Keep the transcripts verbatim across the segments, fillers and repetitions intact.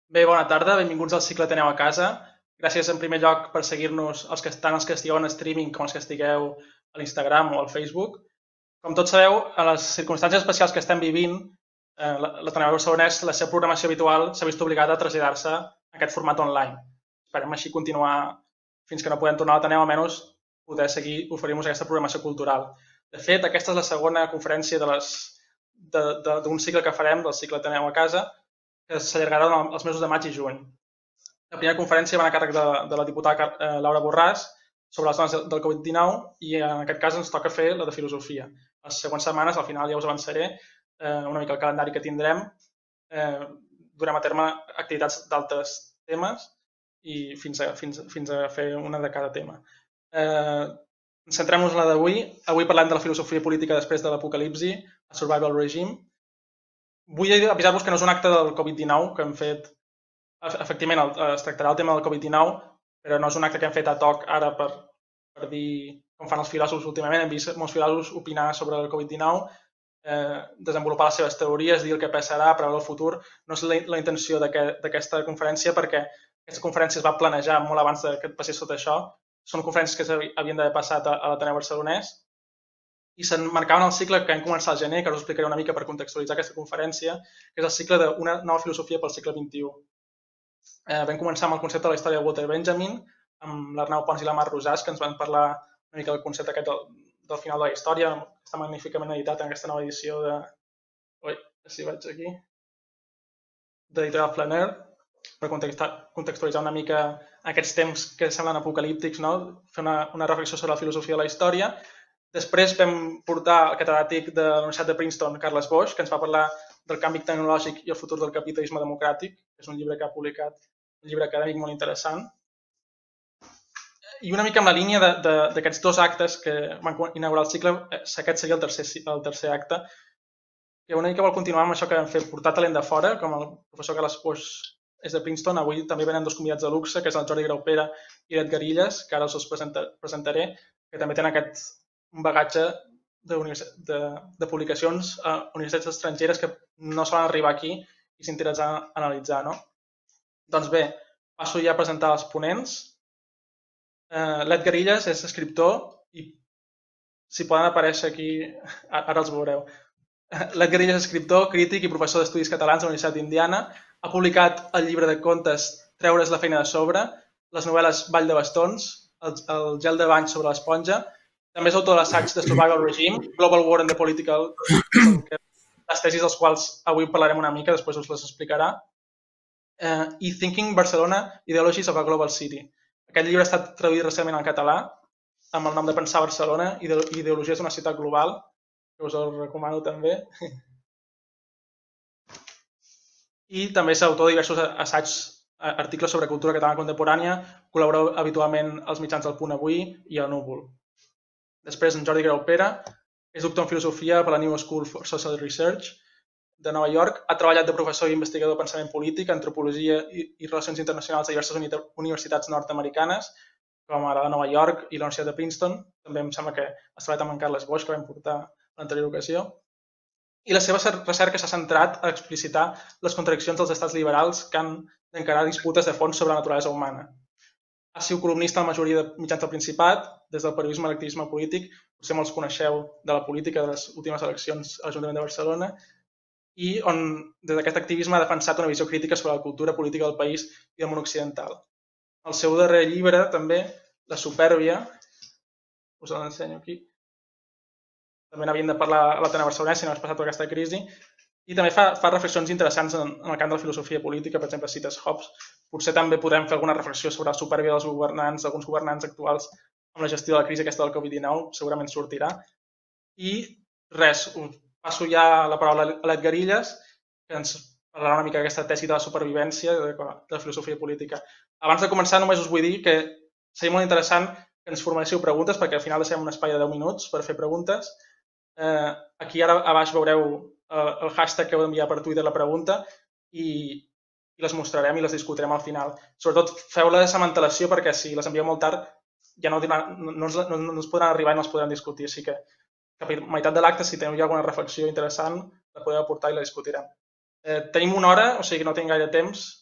Bé, bona tarda, benvinguts al cicle Teneu a casa. Gràcies en primer lloc per seguir-nos els que estan els que estigueu en streaming com els que estigueu a l'Instagram o al Facebook. Com tots sabeu, a les circumstàncies especials que estem vivint, eh, l'Ateneu Barcelonès, la seva programació habitual s'ha vist obligada a traslladar-se a aquest format online. Esperem així continuar fins que no podem tornar a l'Ateneu, almenys poder seguir oferint-vos aquesta programació cultural. De fet, aquesta és la segona conferència de les d'un cicle que farem, del cicle Teneu a casa, que s'allargarà els mesos de maig i juny. La primera conferència va a càrrec de, de la diputada Laura Borràs sobre les dones del Covid dinou i en aquest cas ens toca fer la de filosofia. Les següents setmanes, al final ja us avançaré eh, una mica el calendari que tindrem, eh, durem a terme activitats d'altres temes i fins a, fins, fins a fer una de cada tema. Eh, Centrem-nos en la d'avui. Avui parlem de la filosofia política després de l'apocalipsi, a Survival Regime. Vull avisar-vos que no és un acte del Covid dinou que hem fet, efectivament es tractarà el tema del Covid dinou, però no és un acte que hem fet a toc ara per, per dir com fan els filòsofs últimament. Hem vist molts filòsofs opinar sobre el Covid dinou, eh, desenvolupar les seves teories, dir el que passarà, preveure el futur. No és la, la intenció d'aquesta conferència perquè aquesta conferència es va planejar molt abans que passés tot això. Són conferències que havien d'haver passat a, a l'Ateneu Barcelonès i s'emmarcaven el cicle que hem començat al gener, que us explicaré una mica per contextualitzar aquesta conferència, que és el cicle d'una nova filosofia pel segle vint-i-u. Eh, vam començar amb el concepte de la història de Walter Benjamin, amb l'Arnau Pons i la Mar Rosàs, que ens van parlar una mica del concepte aquest del, del final de la història, que està magníficament editat en aquesta nova edició de... Ui, si vaig aquí... d'Editorial Flaner, per contextualitzar una mica aquests temps que semblen apocalíptics, no? Fer una, una reflexió sobre la filosofia de la història. Després vam portar el catedràtic de la Universitat de Princeton, Carles Boix, que ens va parlar del canvi tecnològic i el futur del capitalisme democràtic, que és un llibre que ha publicat, un llibre acadèmic molt interessant. I una mica amb la línia d'aquests dos actes que van inaugurar el cicle, aquest seria el tercer, el tercer acte, que una mica vol continuar amb això que vam fer, portar talent de fora, com el professor Carles Boix és de Princeton. Avui també venen dos convidats de luxe, que és el Jordi Graupera i l'Edgar Illes, que ara us els presentaré, que també tenen aquest un bagatge de, de, de publicacions a universitats estrangeres que no solen arribar aquí i s'interessa a analitzar. No? Doncs bé, passo ja a presentar els ponents. Eh, L'Edgar Illes és escriptor i si poden aparèixer aquí, ara els veureu. L'Edgar Illes és escriptor, crític i professor d'estudis catalans a la Universitat d'Indiana. Ha publicat el llibre de contes Treure's la feina de sobre, les novel·les Vall de bastons, el, el gel de bany sobre l'esponja. També és autor de l'assaig de Survival Regime, Global War and the Political, les tesis dels quals avui parlarem una mica, després us les explicarà, eh, i Thinking Barcelona, Ideologies of a Global City. Aquest llibre ha estat traduït recentment en català, amb el nom de Pensar Barcelona, Ideologies d'una ciutat global, que us el recomano també. I també és autor de diversos assaigs, articles sobre cultura catalana contemporània, col·labora habitualment als mitjans del Punt Avui i al Núvol. Després, en Jordi Graupera, és doctor en filosofia per la New School for Social Research de Nova York. Ha treballat de professor i investigador de pensament polític, antropologia i, i relacions internacionals a diverses universitats nord-americanes, com ara la Nova York i la Universitat de Princeton. També em sembla que ha treballat amb en Carles Boix, que vam portar a l'anterior ocasió. I la seva recerca s'ha centrat a explicitar les contradiccions dels estats liberals que han d'encarar disputes de fons sobre la naturalesa humana. Ha sigut columnista en la majoria de mitjans del Principat, des del periodisme a l'activisme polític, potser molts coneixeu de la política de les últimes eleccions a l'Ajuntament de Barcelona, i on des d'aquest activisme ha defensat una visió crítica sobre la cultura política del país i del món occidental. El seu darrer llibre, també, La supèrbia, us l'ensenyo aquí, també n'havien de parlar a l'Ateneu Barcelonès si no has passat per aquesta crisi, i també fa, fa reflexions interessants en, en el camp de la filosofia política, per exemple, cites Hobbes. Potser també podrem fer alguna reflexió sobre la supèrbia dels governants, alguns governants actuals amb la gestió de la crisi aquesta del Covid dinou, segurament sortirà. I res, passo ja la paraula a l'Edgar Illes, que ens parlarà una mica d'aquesta tesi de la supervivència de la filosofia política. Abans de començar, només us vull dir que seria molt interessant que ens formuléssiu preguntes, perquè al final deixem un espai de deu minuts per fer preguntes. Eh, aquí ara a baix veureu eh, el hashtag que heu d'enviar per Twitter la pregunta i, i les mostrarem i les discutirem al final. Sobretot feu-les amb antelació perquè si les envieu molt tard ja no, no, no, no, no ens podran arribar i no els podran discutir. Així que cap a meitat de l'acte, si teniu ja alguna reflexió interessant, la podeu aportar i la discutirem. Eh, tenim una hora, o sigui que no tinc gaire temps.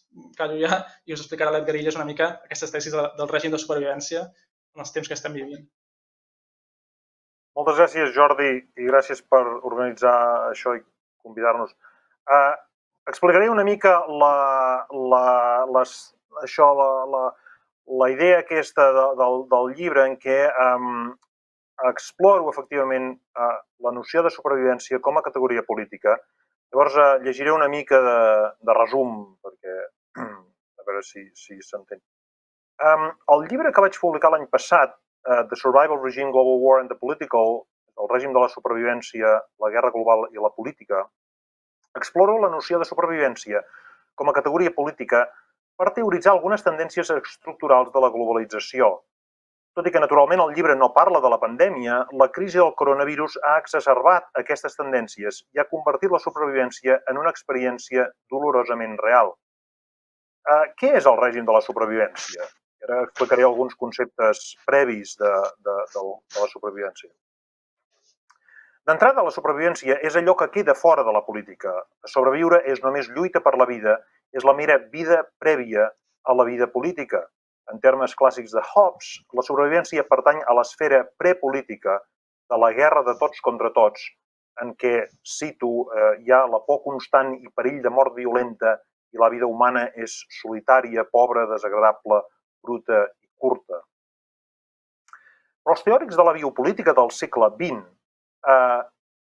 callo ja i us explicarà l'Edgar Illes una mica aquestes tesis del règim de supervivència en els temps que estem vivint. Moltes gràcies, Jordi, i gràcies per organitzar això i convidar-nos. Uh, explicaré una mica la, la, les, això, la, la, la idea aquesta de, del, del llibre en què um, exploro efectivament uh, la noció de supervivència com a categoria política. Llavors uh, llegiré una mica de, de resum, perquè a veure si, si s'entén. Um, el llibre que vaig publicar l'any passat, uh, The Survival Regime, Global War and the Political, el règim de la supervivència, la guerra global i la política, exploro la noció de supervivència com a categoria política per teoritzar algunes tendències estructurals de la globalització. Tot i que, naturalment, el llibre no parla de la pandèmia, la crisi del coronavirus ha exacerbat aquestes tendències i ha convertit la supervivència en una experiència dolorosament real. Uh, què és el règim de la supervivència? Ara explicaré alguns conceptes previs de, de, de, de la supervivència. D'entrada, la supervivència és allò que queda fora de la política. Sobreviure és només lluita per la vida, és la mera vida prèvia a la vida política. En termes clàssics de Hobbes, la supervivència pertany a l'esfera prepolítica de la guerra de tots contra tots, en què, cito, eh, hi ha la por constant i perill de mort violenta i la vida humana és solitària, pobra, desagradable, bruta i curta. Però els teòrics de la biopolítica del segle vint, eh,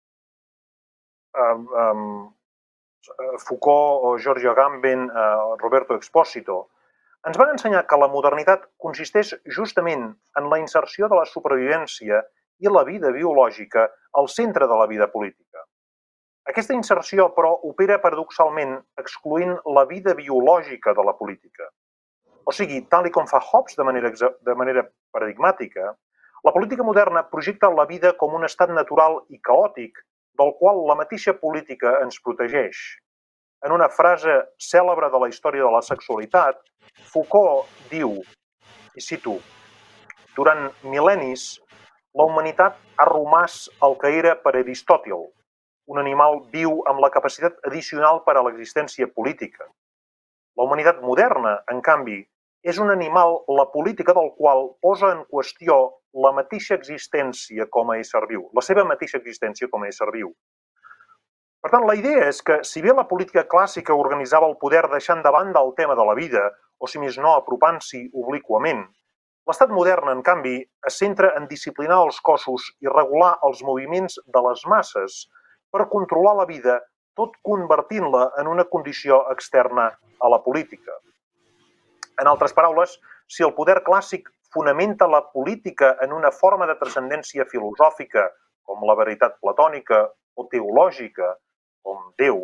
eh, eh, Foucault, Giorgio Agamben, eh, Roberto Expósito, ens van ensenyar que la modernitat consisteix justament en la inserció de la supervivència i la vida biològica al centre de la vida política. Aquesta inserció, però, opera paradoxalment excloent la vida biològica de la política. O sigui, tal com fa Hobbes de manera, de manera paradigmàtica, la política moderna projecta la vida com un estat natural i caòtic del qual la mateixa política ens protegeix. En una frase cèlebre de la història de la sexualitat, Foucault diu, i cito, durant mil·lennis, la humanitat ha romàs el que era per Aristòtil, un animal viu amb la capacitat addicional per a l'existència política. La humanitat moderna, en canvi, és un animal la política del qual posa en qüestió la mateixa existència com a ésser viu, la seva mateixa existència com a ésser viu. Per tant, la idea és que, si bé la política clàssica organitzava el poder deixant de banda el tema de la vida, o si més no apropant-s'hi obliquament, l'estat modern, en canvi, es centra en disciplinar els cossos i regular els moviments de les masses per controlar la vida, tot convertint-la en una condició externa a la política. En altres paraules, si el poder clàssic fonamenta la política en una forma de transcendència filosòfica, com la veritat platònica, o teològica, com Déu,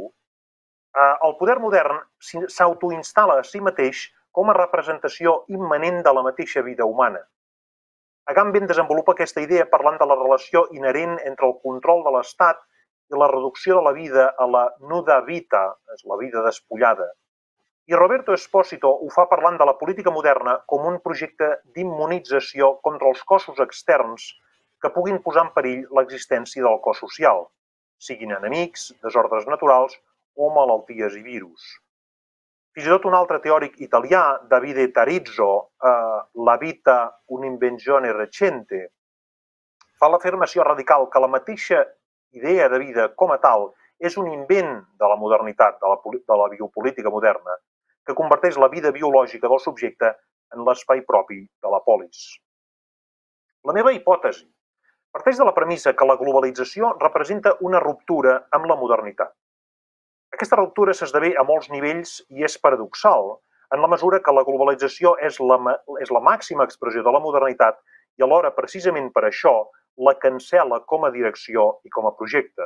el poder modern s'autoinstal·la a si mateix com a representació immanent de la mateixa vida humana. Agamben desenvolupa aquesta idea parlant de la relació inherent entre el control de l'Estat i la reducció de la vida a la nuda vita, és la vida despullada. I Roberto Expósito ho fa parlant de la política moderna com un projecte d'immunització contra els cossos externs que puguin posar en perill l'existència del cos social, siguin enemics, desordres naturals o malalties i virus. Fins i tot un altre teòric italià, Davide Tarizzo, eh, La vita un'invenzione recente, fa l'afirmació radical que la mateixa idea de vida com a tal és un invent de la modernitat, de la, de la biopolítica moderna, que converteix la vida biològica del subjecte en l'espai propi de la polis. La meva hipòtesi parteix de la premissa que la globalització representa una ruptura amb la modernitat. Aquesta ruptura s'esdevé a molts nivells i és paradoxal, en la mesura que la globalització és la, és la màxima expressió de la modernitat i alhora, precisament per això, la cancel·la com a direcció i com a projecte.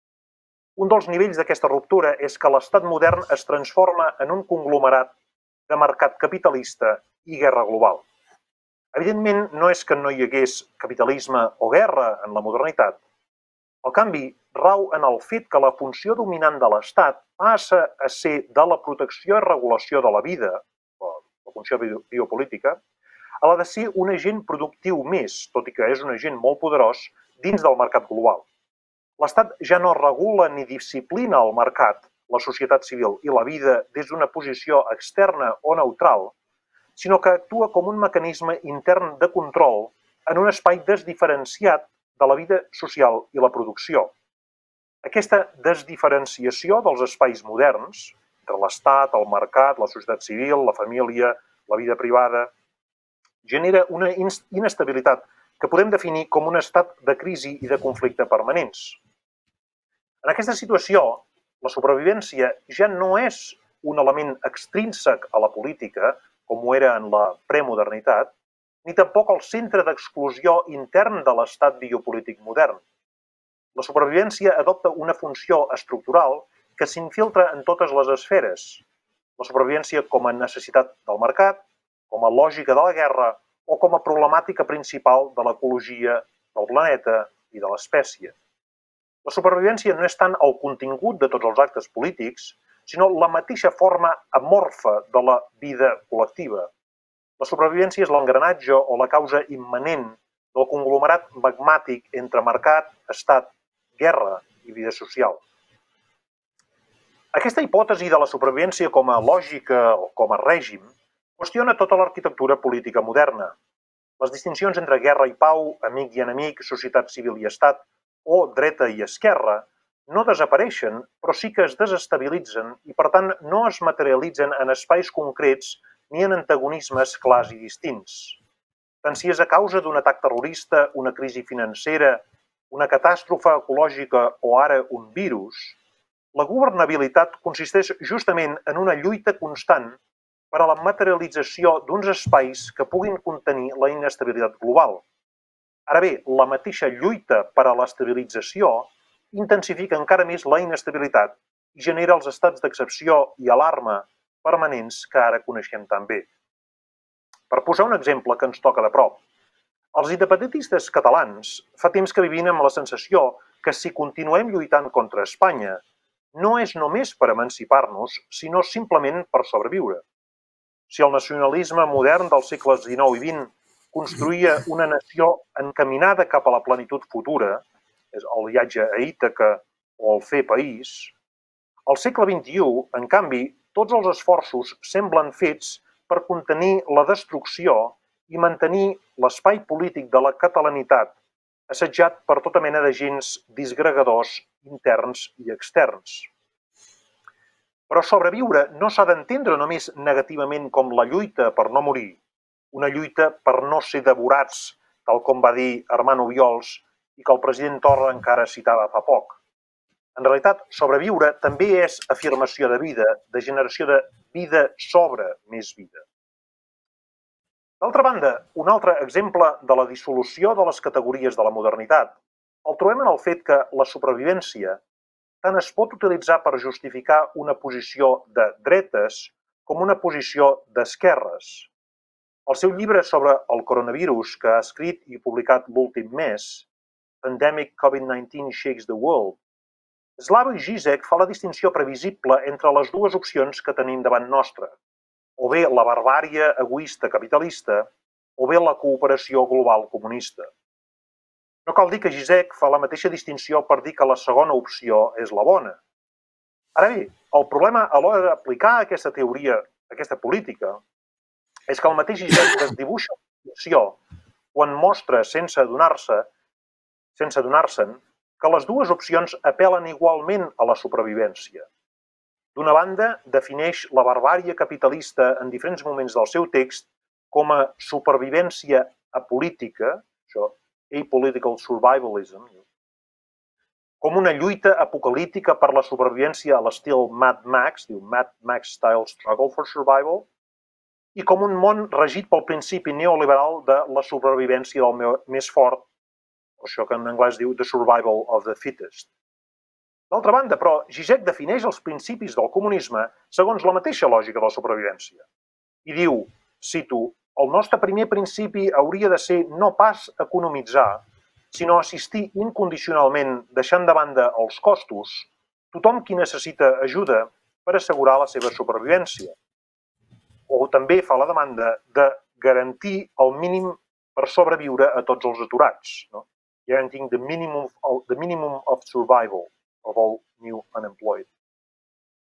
Un dels nivells d'aquesta ruptura és que l'estat modern es transforma en un conglomerat de mercat capitalista i guerra global. Evidentment, no és que no hi hagués capitalisme o guerra en la modernitat. El canvi rau en el fet que la funció dominant de l'Estat passa a ser de la protecció i regulació de la vida, la funció biopolítica, a la de ser un agent productiu més, tot i que és un agent molt poderós, dins del mercat global. L'Estat ja no regula ni disciplina el mercat, la societat civil i la vida des d'una posició externa o neutral, sinó que actua com un mecanisme intern de control en un espai desdiferenciat de la vida social i la producció. Aquesta desdiferenciació dels espais moderns, entre l'Estat, el mercat, la societat civil, la família, la vida privada, genera una inestabilitat que podem definir com un estat de crisi i de conflicte permanents. En aquesta situació, la supervivència ja no és un element extrínsec a la política, com ho era en la premodernitat, ni tampoc el centre d'exclusió intern de l'estat biopolític modern. La supervivència adopta una funció estructural que s'infiltra en totes les esferes. La supervivència com a necessitat del mercat, com a lògica de la guerra o com a problemàtica principal de l'ecologia del planeta i de l'espècie. La supervivència no és tant el contingut de tots els actes polítics, sinó la mateixa forma amorfa de la vida col·lectiva. La supervivència és l'engranatge o la causa immanent del conglomerat magmàtic entre mercat, estat, guerra i vida social. Aquesta hipòtesi de la supervivència com a lògica o com a règim qüestiona tota l'arquitectura política moderna. Les distincions entre guerra i pau, amic i enemic, societat civil i estat, o dreta i esquerra, no desapareixen, però sí que es desestabilitzen i, per tant, no es materialitzen en espais concrets ni en antagonismes clars i distints. Tant si és a causa d'un atac terrorista, una crisi financera, una catàstrofe ecològica o ara un virus, la governabilitat consisteix justament en una lluita constant per a la materialització d'uns espais que puguin contenir la inestabilitat global. Ara bé, la mateixa lluita per a l'estabilització intensifica encara més la inestabilitat i genera els estats d'excepció i alarma permanents que ara coneixem tan bé. Per posar un exemple que ens toca de prop, els independentistes catalans fa temps que vivim amb la sensació que si continuem lluitant contra Espanya no és només per emancipar-nos, sinó simplement per sobreviure. Si el nacionalisme modern dels segles dinou i vint construïa una nació encaminada cap a la plenitud futura, és el viatge a Ítaca o el fer país, al segle vint-i-u, en canvi, tots els esforços semblen fets per contenir la destrucció i mantenir l'espai polític de la catalanitat assetjat per tota mena d'agents disgregadors interns i externs. Però sobreviure no s'ha d'entendre només negativament com la lluita per no morir, una lluita per no ser devorats, tal com va dir Armand Obiols i que el president Torra encara citava fa poc. En realitat, sobreviure també és afirmació de vida, de generació de vida sobre més vida. D'altra banda, un altre exemple de la dissolució de les categories de la modernitat el trobem en el fet que la supervivència tant es pot utilitzar per justificar una posició de dretes com una posició d'esquerres. El seu llibre sobre el coronavirus, que ha escrit i publicat l'últim mes, Pandemic COVID dinou Shakes the World, Slavoj Žižek fa la distinció previsible entre les dues opcions que tenim davant nostra, o bé la barbàrie egoista capitalista, o bé la cooperació global comunista. No cal dir que Žižek fa la mateixa distinció per dir que la segona opció és la bona. Ara bé, el problema a l'hora d'aplicar aquesta teoria, aquesta política, és que el mateix Žižek desdibuixa la opció quan mostra sense adonar-se, sense adonar-se'n, que les dues opcions apel·len igualment a la supervivència. D'una banda, defineix la barbàrie capitalista en diferents moments del seu text com a supervivència apolítica, això, apolitical survivalism, com una lluita apocalíptica per la supervivència a l'estil Mad Max, diu Mad Max Style Struggle for Survival, i com un món regit pel principi neoliberal de la supervivència del més fort, això que en anglès diu The Survival of the Fittest. D'altra banda, però, Žižek defineix els principis del comunisme segons la mateixa lògica de la supervivència. I diu, cito, el nostre primer principi hauria de ser no pas economitzar, sinó assistir incondicionalment, deixant de banda els costos, tothom qui necessita ajuda per assegurar la seva supervivència. O també fa la demanda de garantir el mínim per sobreviure a tots els aturats, no? Guaranteeing the minimum of, the minimum of survival of all new unemployed.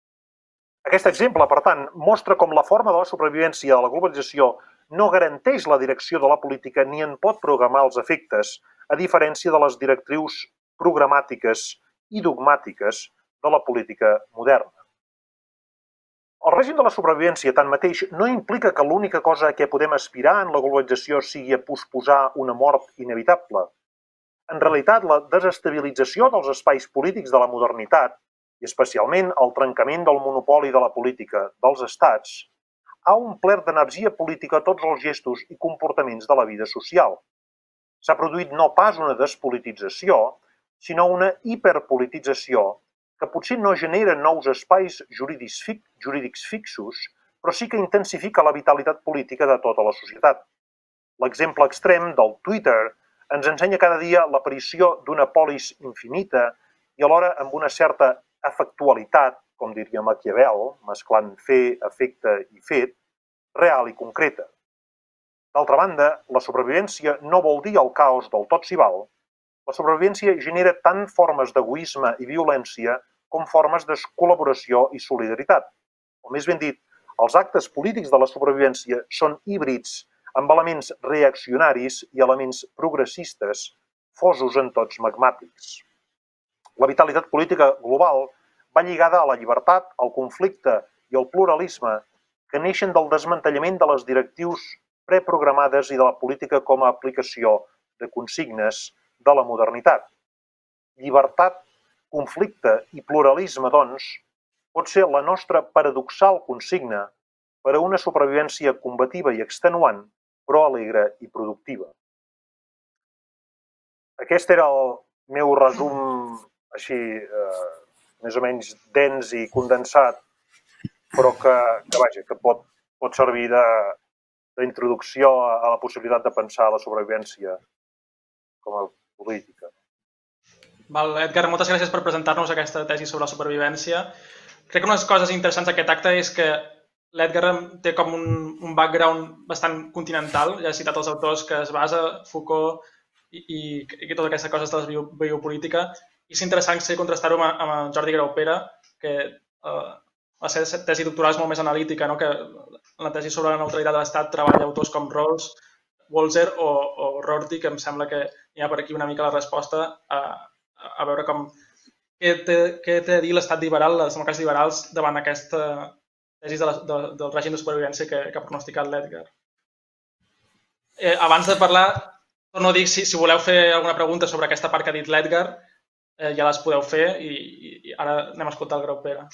Aquest exemple, per tant, mostra com la forma de la supervivència de la globalització no garanteix la direcció de la política ni en pot programar els efectes, a diferència de les directrius programàtiques i dogmàtiques de la política moderna. El règim de la supervivència, tanmateix, no implica que l'única cosa a què podem aspirar en la globalització sigui a posposar una mort inevitable. En realitat, la desestabilització dels espais polítics de la modernitat, i especialment el trencament del monopoli de la política dels estats, ha omplert d'energia política tots els gestos i comportaments de la vida social. S'ha produït no pas una despolitització, sinó una hiperpolitització que potser no genera nous espais jurídics, fi jurídics fixos, però sí que intensifica la vitalitat política de tota la societat. L'exemple extrem del Twitter ens ensenya cada dia l'aparició d'una polis infinita i alhora amb una certa efectualitat, com diria Maquiavel, mesclant fer, efecte i fet, real i concreta. D'altra banda, la supervivència no vol dir el caos del tot s'hi val. La supervivència genera tant formes d'egoisme i violència com formes de col·laboració i solidaritat. O més ben dit, els actes polítics de la supervivència són híbrids amb elements reaccionaris i elements progressistes, fosos en tots magmàtics. La vitalitat política global va lligada a la llibertat, al conflicte i al pluralisme que neixen del desmantellament de les directrius preprogramades i de la política com a aplicació de consignes de la modernitat. Llibertat, conflicte i pluralisme, doncs, pot ser la nostra paradoxal consigna per a una supervivència combativa i extenuant, però alegre i productiva. Aquest era el meu resum així, eh, més o menys dens i condensat, però que, que, vaja, que pot, pot servir d'introducció a la possibilitat de pensar la supervivència com a política. Val, Edgar, moltes gràcies per presentar-nos aquesta tesi sobre la supervivència. Crec que una de les coses interessants d'aquest acte és que l'Edgar té com un, un background bastant continental, ja he citat els autors que es basa, Foucault i, i, i totes aquestes coses de la bio, biopolítica, i és interessant contrastar-ho amb, amb Jordi Graupera, que eh, la seva tesi doctoral és molt més analítica, no? Que la tesi sobre la neutralitat de l'Estat treballa autors com Rawls, Walzer o, o Rorty, que em sembla que hi ha per aquí una mica la resposta a, a veure com què té, què té a dir l'estat liberal, les democràcies liberals, davant aquesta tesi de la, de, del règim de supervivència que, que ha pronosticat l'Edgar. Eh, abans de parlar, torno a dir, si, si voleu fer alguna pregunta sobre aquesta part que ha dit l'Edgar, eh, ja les podeu fer i, i ara anem a escoltar el Graupera.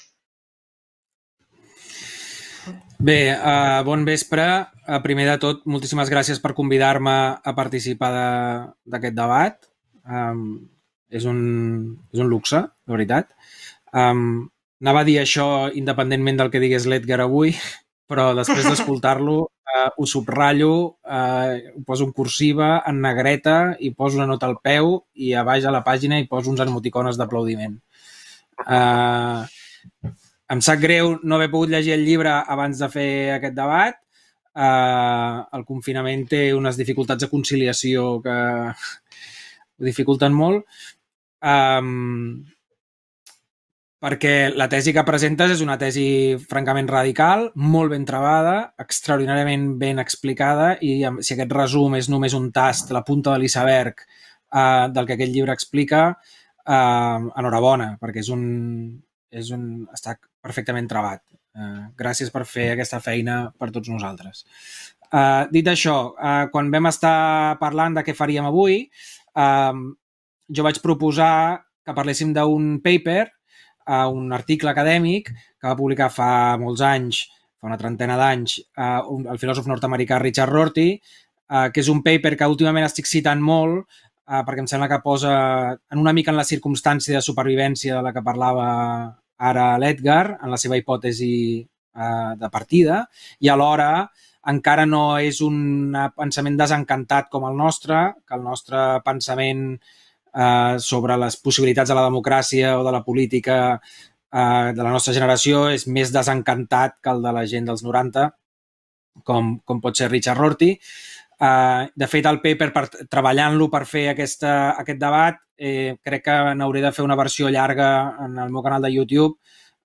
Bé, uh, bon vespre. Uh, primer de tot, moltíssimes gràcies per convidar-me a participar d'aquest de, debat. Um, és, un, és un luxe, de veritat. Um, anava a dir això independentment del que digués l'Edgar avui, però després d'escoltar-lo uh, ho subratllo, uh, ho poso en cursiva, en negreta, i poso una nota al peu i a baix a la pàgina hi poso uns emoticones d'aplaudiment. Uh, Em sap greu no haver pogut llegir el llibre abans de fer aquest debat. Uh, el confinament té unes dificultats de conciliació que ho dificulten molt. Um, perquè la tesi que presentes és una tesi francament radical, molt ben trebada, extraordinàriament ben explicada, i si aquest resum és només un tast, la punta de l'iceberg uh, del que aquest llibre explica, uh, enhorabona, perquè és un... És un, està perfectament trebat. Uh, gràcies per fer aquesta feina per tots nosaltres. Uh, dit això, uh, quan vam estar parlant de què faríem avui, uh, jo vaig proposar que parléssim d'un paper, uh, un article acadèmic que va publicar fa molts anys, fa una trentena d'anys, uh, el filòsof nord-americà Richard Rorty, uh, que és un paper que últimament estic citant molt, uh, perquè em sembla que posa en una mica en la circumstància de supervivència de la que parlava ara l'Edgar, en la seva hipòtesi eh, de partida, i alhora encara no és un pensament desencantat com el nostre, que el nostre pensament eh, sobre les possibilitats de la democràcia o de la política eh, de la nostra generació és més desencantat que el de la gent dels noranta, com, com pot ser Richard Rorty. Uh, de fet, el paper, per, treballant-lo per fer aquesta, aquest debat, eh, crec que n'hauré de fer una versió llarga en el meu canal de YouTube,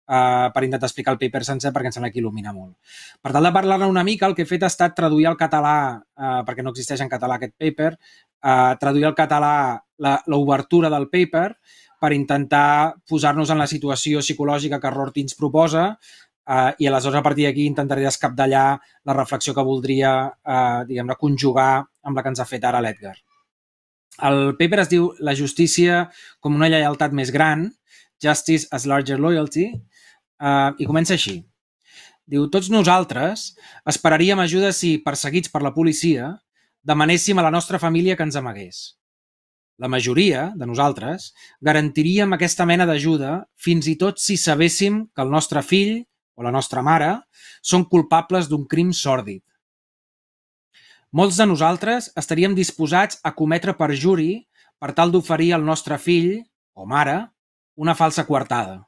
uh, per intentar explicar el paper sencer perquè em sembla que il·lumina molt. Per tal de parlar-ne una mica, el que he fet ha estat traduir al català, uh, perquè no existeix en català aquest paper, uh, traduir al català l'obertura del paper per intentar posar-nos en la situació psicològica que Rorty ens proposa uh, i aleshores a partir d'aquí intentaré descapdallar la reflexió que voldria uh, diguem-ne, conjugar amb la que ens ha fet ara l'Edgar. El paper es diu La justícia com una lleialtat més gran, Justice as Larger Loyalty, uh, i comença així. Diu, tots nosaltres esperaríem ajuda si, perseguits per la policia, demanéssim a la nostra família que ens amagués. La majoria de nosaltres garantiríem aquesta mena d'ajuda fins i tot si sabéssim que el nostre fill o la nostra mare són culpables d'un crim sòrdid. Molts de nosaltres estaríem disposats a cometre perjuri per tal d'oferir al nostre fill o mare una falsa coartada.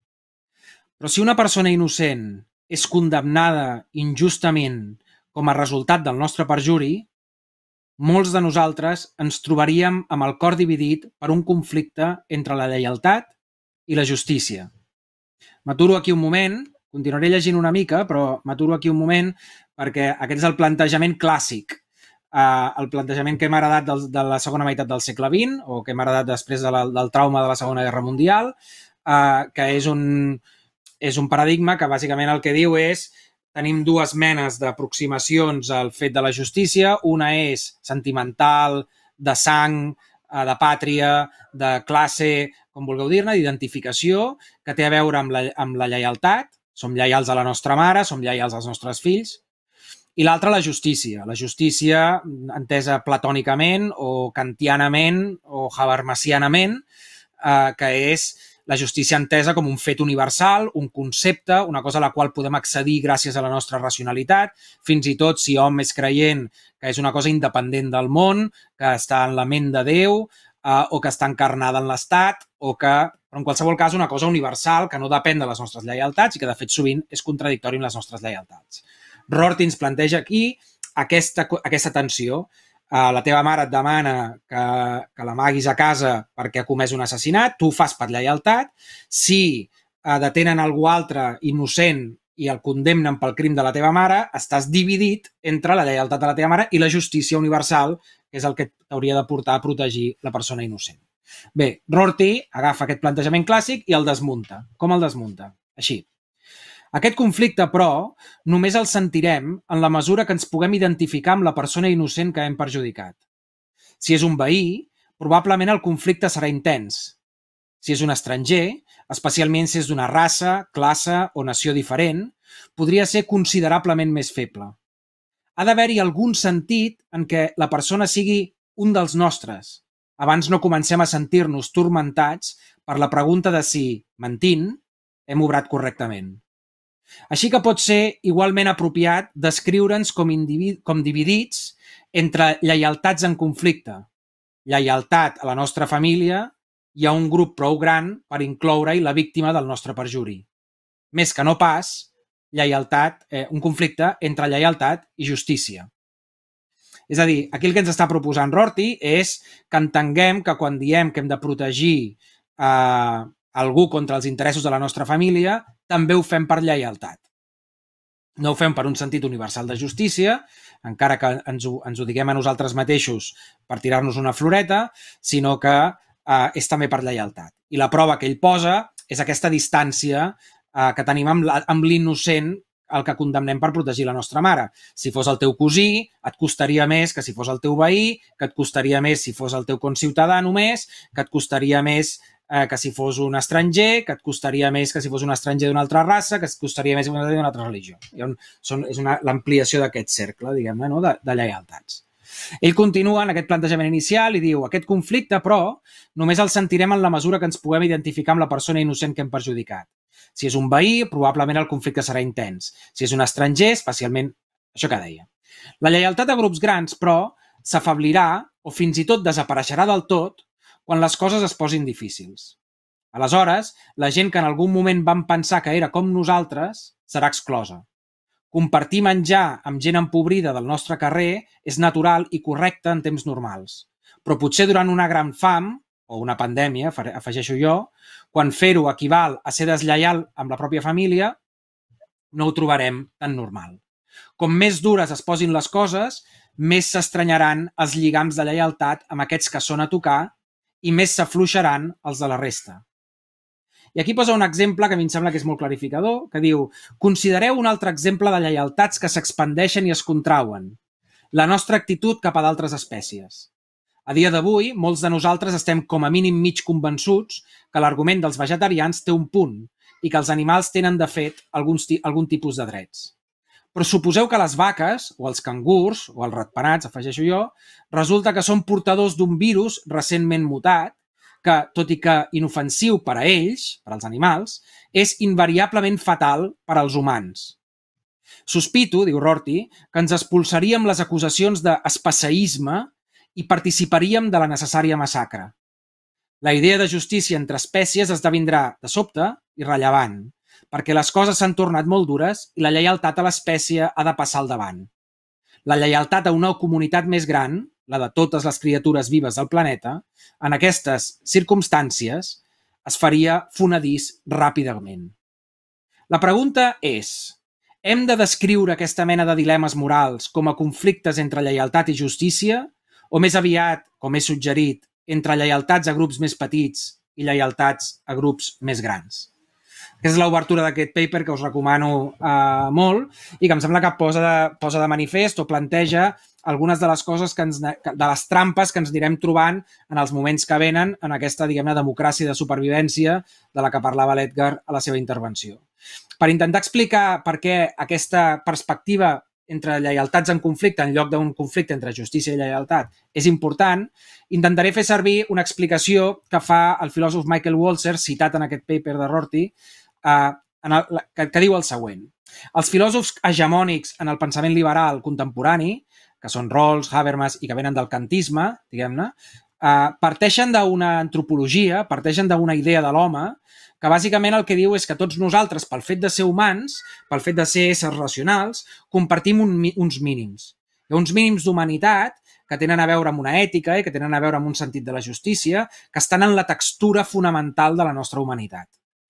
Però si una persona innocent és condemnada injustament com a resultat del nostre perjuri, molts de nosaltres ens trobaríem amb el cor dividit per un conflicte entre la lleialtat i la justícia. M'aturo aquí un moment, continuaré llegint una mica, però m'aturo aquí un moment perquè aquest és el plantejament clàssic, uh, el plantejament que hem heredat del, de la segona meitat del segle vint o que hem heredat després de la, del trauma de la Segona Guerra Mundial, uh, que és un, és un paradigma que bàsicament el que diu és tenim dues menes d'aproximacions al fet de la justícia. Una és sentimental, de sang, de pàtria, de classe, com vulgueu dir-ne, d'identificació, que té a veure amb la, amb la lleialtat. Som lleials a la nostra mare, som lleials als nostres fills. I l'altra, la justícia. La justícia entesa platònicament o kantianament o habermasianament, eh, que és la justícia entesa com un fet universal, un concepte, una cosa a la qual podem accedir gràcies a la nostra racionalitat, fins i tot si hom és creient que és una cosa independent del món, que està en la ment de Déu, eh, o que està encarnada en l'Estat, o que, però en qualsevol cas, una cosa universal que no depèn de les nostres lleialtats i que, de fet, sovint és contradictori amb les nostres lleialtats. Rorty ens planteja aquí aquesta, aquesta tensió. Uh, la teva mare et demana que, que l'amaguis a casa perquè ha comès un assassinat, tu ho fas per lleialtat. Si uh, detenen algú altre innocent i el condemnen pel crim de la teva mare, estàs dividit entre la lleialtat de la teva mare i la justícia universal, que és el que t'hauria de portar a protegir la persona innocent. Bé, Rorty agafa aquest plantejament clàssic i el desmunta. Com el desmunta? Així. Aquest conflicte, però, només el sentirem en la mesura que ens puguem identificar amb la persona innocent que hem perjudicat. Si és un veí, probablement el conflicte serà intens. Si és un estranger, especialment si és d'una raça, classe o nació diferent, podria ser considerablement més feble. Ha d'haver-hi algun sentit en què la persona sigui un dels nostres, abans no comencem a sentir-nos turmentats per la pregunta de si, mentint, hem obrat correctament. Així que pot ser igualment apropiat descriure'ns com, com dividits entre lleialtats en conflicte, lleialtat a la nostra família i a un grup prou gran per incloure-hi la víctima del nostre perjuri. Més que no pas, lleialtat, eh, un conflicte entre lleialtat i justícia. És a dir, aquí el que ens està proposant Rorty és que entenguem que quan diem que hem de protegir eh, algú contra els interessos de la nostra família, també ho fem per lleialtat. No ho fem per un sentit universal de justícia, encara que ens ho, ens ho diguem a nosaltres mateixos per tirar-nos una floreta, sinó que eh, és també per lleialtat. I la prova que ell posa és aquesta distància eh, que tenim amb, amb l'innocent el que condemnem per protegir la nostra mare. Si fos el teu cosí, et costaria més que si fos el teu veí, que et costaria més si fos el teu conciutadà només, que et costaria més eh, que si fos un estranger, que et costaria més que si fos un estranger d'una altra raça, que et costaria més d'una altra religió. Són, és l'ampliació d'aquest cercle, diguem-ne, no? de, de lleialtats. Ell continua en aquest plantejament inicial i diu: aquest conflicte, però, només el sentirem en la mesura que ens puguem identificar amb la persona innocent que hem perjudicat. Si és un veí, probablement el conflicte serà intens. Si és un estranger, especialment això que deia. La lleialtat a grups grans, però, s'afablirà o fins i tot desapareixerà del tot quan les coses es posin difícils. Aleshores, la gent que en algun moment vam pensar que era com nosaltres serà exclosa. Compartir menjar amb gent empobrida del nostre carrer és natural i correcte en temps normals, però potser durant una gran fam o una pandèmia, afegeixo jo, quan fer-ho equival a ser deslleial amb la pròpia família, no ho trobarem tan normal. Com més dures es posin les coses, més s'estranyaran els lligams de lleialtat amb aquests que són a tocar i més s'afluixaran els de la resta. I aquí posa un exemple que a mi em sembla que és molt clarificador, que diu: considereu un altre exemple de lleialtats que s'expandeixen i es contrauen. La nostra actitud cap a d'altres espècies. A dia d'avui, molts de nosaltres estem com a mínim mig convençuts que l'argument dels vegetarians té un punt i que els animals tenen, de fet, alguns, algun tipus de drets. Però suposeu que les vaques, o els cangurs, o els ratpenats, afegeixo jo, resulta que són portadors d'un virus recentment mutat que, tot i que inofensiu per a ells, per als animals, és invariablement fatal per als humans. Sospito, diu Rorty, que ens expulsaríem les acusacions d'especeïsme i participaríem de la necessària massacre. La idea de justícia entre espècies esdevindrà, de sobte, irrellevant, perquè les coses s'han tornat molt dures i la lleialtat a l'espècie ha de passar al davant. La lleialtat a una comunitat més gran, la de totes les criatures vives del planeta, en aquestes circumstàncies es faria fonedís ràpidament. La pregunta és: hem de descriure aquesta mena de dilemes morals com a conflictes entre lleialtat i justícia, o més aviat, com he suggerit, entre lleialtats a grups més petits i lleialtats a grups més grans? Aquesta és l'obertura d'aquest paper que us recomano eh, molt i que em sembla que posa de, posa de manifest o planteja algunes de les coses, que ens, de les trampes que ens anirem trobant en els moments que venen en aquesta, diguem-ne, democràcia de supervivència de la que parlava l'Edgar a la seva intervenció. Per intentar explicar per què aquesta perspectiva entre lleialtats en conflicte en lloc d'un conflicte entre justícia i lleialtat és important, intentaré fer servir una explicació que fa el filòsof Michael Walzer, citat en aquest paper de Rorty, eh, en el, que, que diu el següent. Els filòsofs hegemònics en el pensament liberal contemporani, que són Rawls, Habermas i que venen del kantisme, diguem-ne, eh, parteixen d'una antropologia, parteixen d'una idea de l'home que bàsicament el que diu és que tots nosaltres, pel fet de ser humans, pel fet de ser éssers racionals, compartim un, uns mínims. Hi ha uns mínims d'humanitat que tenen a veure amb una ètica i que tenen a veure amb un sentit de la justícia, que estan en la textura fonamental de la nostra humanitat.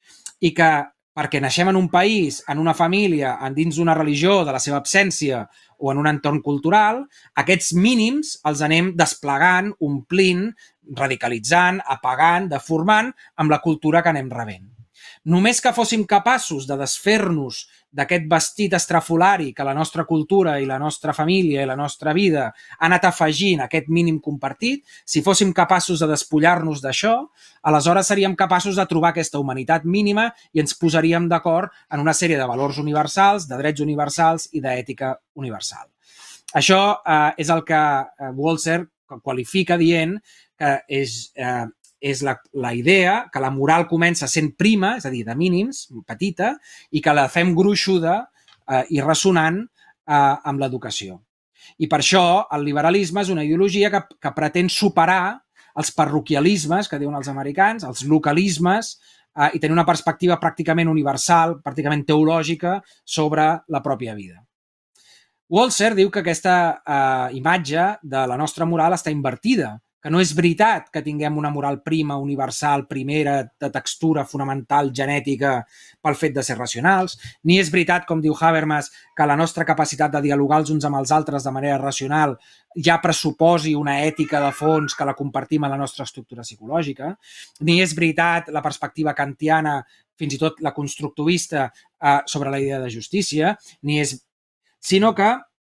I que, perquè naixem en un país, en una família, dins d'una religió, de la seva absència o en un entorn cultural, aquests mínims els anem desplegant, omplint, radicalitzant, apagant, deformant amb la cultura que anem rebent. Només que fóssim capaços de desfer-nos d'aquest vestit estrafolari que la nostra cultura i la nostra família i la nostra vida ha anat afegint aquest mínim compartit, si fóssim capaços de despullar-nos d'això, aleshores seríem capaços de trobar aquesta humanitat mínima i ens posaríem d'acord en una sèrie de valors universals, de drets universals i d'ètica universal. Això eh, és el que eh, Walzer qualifica dient que és, eh, és la, la idea que la moral comença sent prima, és a dir, de mínims, petita, i que la fem gruixuda eh, i ressonant eh, amb l'educació. I per això el liberalisme és una ideologia que, que pretén superar els parroquialismes, que diuen els americans, els localismes, eh, i tenir una perspectiva pràcticament universal, pràcticament teològica, sobre la pròpia vida. Walzer diu que aquesta eh, imatge de la nostra moral està invertida, que no és veritat que tinguem una moral prima, universal, primera, de textura fonamental, genètica, pel fet de ser racionals, ni és veritat, com diu Habermas, que la nostra capacitat de dialogar els uns amb els altres de manera racional ja pressuposi una ètica de fons que la compartim en la nostra estructura psicològica, ni és veritat la perspectiva kantiana, fins i tot la constructivista, eh, sobre la idea de justícia, ni és... sinó que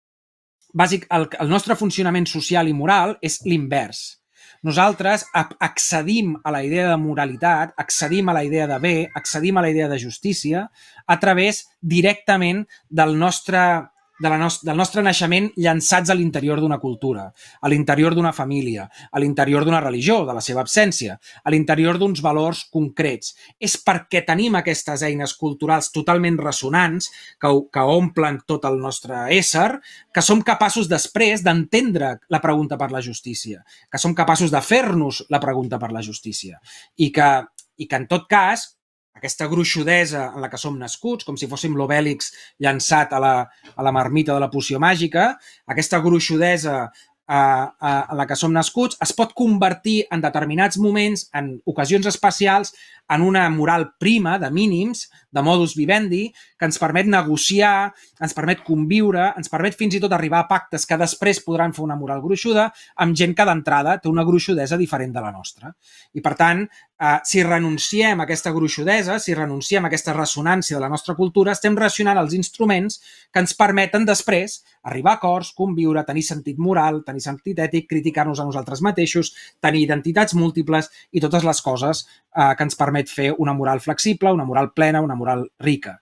bàsic, el, el nostre funcionament social i moral és l'invers. Nosaltres accedim a la idea de moralitat, accedim a la idea de bé, accedim a la idea de justícia a través directament del nostre, de la nos, del nostre naixement llançats a l'interior d'una cultura, a l'interior d'una família, a l'interior d'una religió, de la seva absència, a l'interior d'uns valors concrets. És perquè tenim aquestes eines culturals totalment ressonants que, que omplen tot el nostre ésser, que som capaços després d'entendre la pregunta per la justícia, que som capaços de fer-nos la pregunta per la justícia i que, i que en tot cas aquesta gruixudesa en la que som nascuts, com si fóssim l'Obèlix llançat a la, a la marmita de la poció màgica, aquesta gruixudesa en la que som nascuts, es pot convertir en determinats moments, en ocasions especials, en una moral prima, de mínims, de modus vivendi, que ens permet negociar, ens permet conviure, ens permet fins i tot arribar a pactes que després podran fer una moral gruixuda amb gent que d'entrada té una gruixudesa diferent de la nostra. I, per tant, eh, si renunciem a aquesta gruixudesa, si renunciem a aquesta ressonància de la nostra cultura, estem racionant els instruments que ens permeten després arribar a acords, conviure, tenir sentit moral, tenir sentit ètic, criticar-nos a nosaltres mateixos, tenir identitats múltiples i totes les coses eh, que ens permet fer una moral flexible, una moral plena, una moral rica.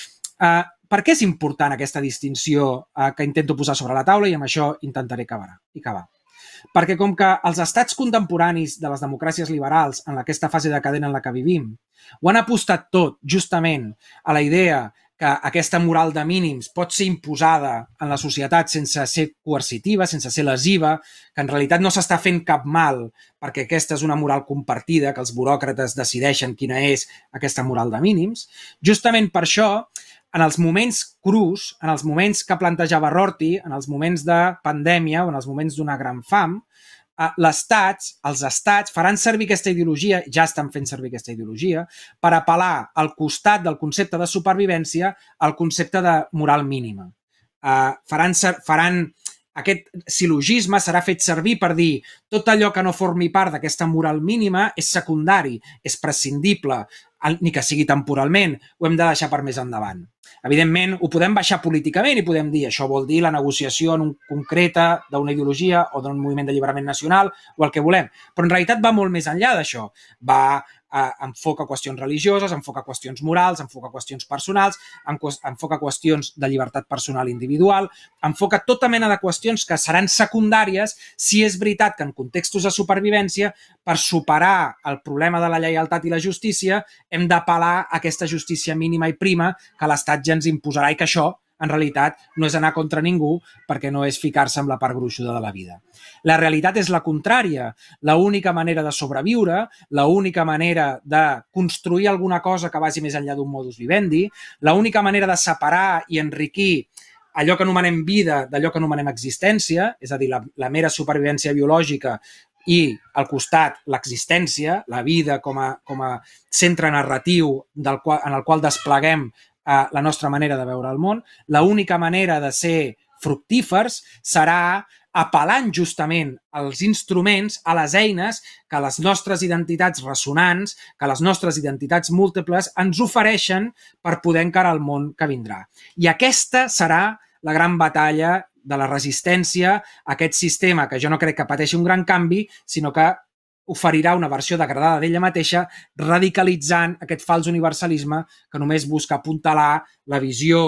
Uh, per què és important aquesta distinció uh, que intento posar sobre la taula i amb això intentaré acabar? acabar? Perquè com que els estats contemporanis de les democràcies liberals en aquesta fase decadent en la que vivim ho han apostat tot justament a la idea que aquesta moral de mínims pot ser imposada en la societat sense ser coercitiva, sense ser lesiva, que en realitat no s'està fent cap mal perquè aquesta és una moral compartida, que els buròcrates decideixen quina és aquesta moral de mínims. Justament per això, en els moments crus, en els moments que plantejava Rorty, en els moments de pandèmia o en els moments d'una gran fam, l'estat, els estats faran servir aquesta ideologia, ja estan fent servir aquesta ideologia, per apel·lar al costat del concepte de supervivència al concepte de moral mínima. Uh, faran, faran aquest silogisme serà fet servir per dir tot allò que no formi part d'aquesta moral mínima és secundari, és prescindible, ni que sigui temporalment, ho hem de deixar per més endavant. Evidentment, ho podem baixar políticament i podem dir això vol dir la negociació en un concreta d'una ideologia o d'un moviment d'alliberament nacional o el que volem, però en realitat va molt més enllà d'això. Va eh, enfoca qüestions religioses, enfoca qüestions morals, enfoca qüestions personals, enfoca qüestions de llibertat personal individual, enfoca tota mena de qüestions que seran secundàries si és veritat que en contextos de supervivència, per superar el problema de la lleialtat i la justícia, hem d'apel·lar a aquesta justícia mínima i prima que l'Estat ja ens imposarà i que això, en realitat, no és anar contra ningú perquè no és ficar-se amb la part gruixuda de la vida. La realitat és la contrària. L'única manera de sobreviure, l'única manera de construir alguna cosa que vagi més enllà d'un modus vivendi, l'única manera de separar i enriquir allò que anomenem vida d'allò que anomenem existència, és a dir, la, la mera supervivència biològica i al costat l'existència, la vida com a, com a centre narratiu del qual, en el qual despleguem eh, la nostra manera de veure el món, l'única manera de ser fructífers serà apel·lant justament als instruments, a les eines que les nostres identitats ressonants, que les nostres identitats múltiples ens ofereixen per poder encarar el món que vindrà. I aquesta serà la gran batalla de la resistència a aquest sistema que jo no crec que pateixi un gran canvi, sinó que oferirà una versió degradada d'ella mateixa, radicalitzant aquest fals universalisme que només busca apuntalar la visió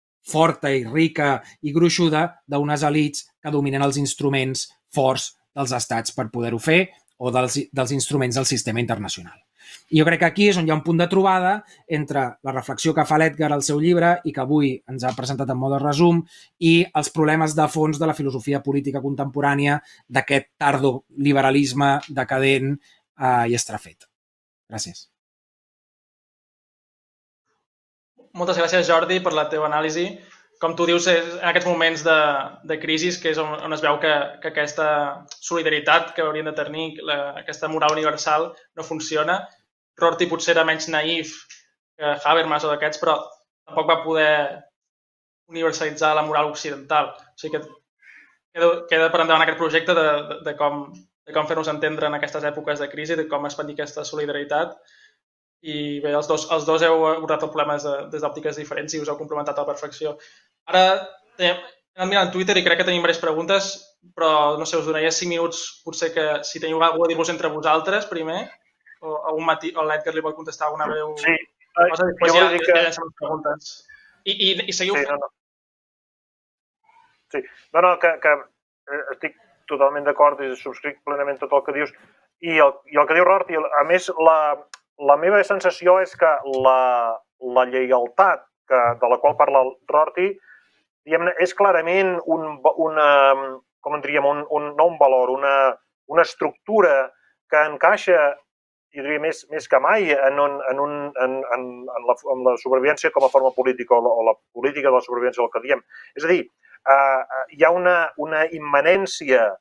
forta i rica i gruixuda d'unes elits que dominen els instruments forts dels estats per poder-ho fer o dels, dels instruments del sistema internacional. I jo crec que aquí és on hi ha un punt de trobada entre la reflexió que fa l'Edgar al seu llibre i que avui ens ha presentat en mode resum i els problemes de fons de la filosofia política contemporània d'aquest tardoliberalisme decadent eh, i estrafet. Gràcies. Moltes gràcies, Jordi, per la teva anàlisi. Com tu dius, és en aquests moments de, de crisi que és on, on es veu que, que aquesta solidaritat que haurien de tenir, la, aquesta moral universal, no funciona. Rorty potser era menys naïf que Habermas o d'aquests, però tampoc va poder universalitzar la moral occidental. O sigui que queda, queda per endavant aquest projecte de, de, de com, de com fer-nos entendre en aquestes èpoques de crisi, de com expandir aquesta solidaritat. I bé, els dos, els dos heu abordat el problema des, de, des d'òptiques diferents i us heu complementat a la perfecció. Ara hem anat mirant Twitter i crec que tenim diverses preguntes, però no sé, us donaria cinc minuts potser que si teniu alguna cosa a dir-vos entre vosaltres primer, o a un matí, o l'Edgar li vol contestar alguna breu sí. cosa, després ja, que... ja llancem les preguntes. I, i, i seguiu sí, fent. No, no. Sí, no, no, que, que estic totalment d'acord i subscric plenament tot el que dius. I el, i el que diu Rorty, a més, la, la meva sensació és que la, la lleialtat que, de la qual parla el Rorty és clarament un, una, com en diríem, un, un, no un valor, una, una estructura que encaixa, jo diria, més, més que mai en, un, en, un, en, en, en, la, en la supervivència com a forma política o la, o la política de la supervivència, el que diem. És a dir, eh, hi ha una, una immanència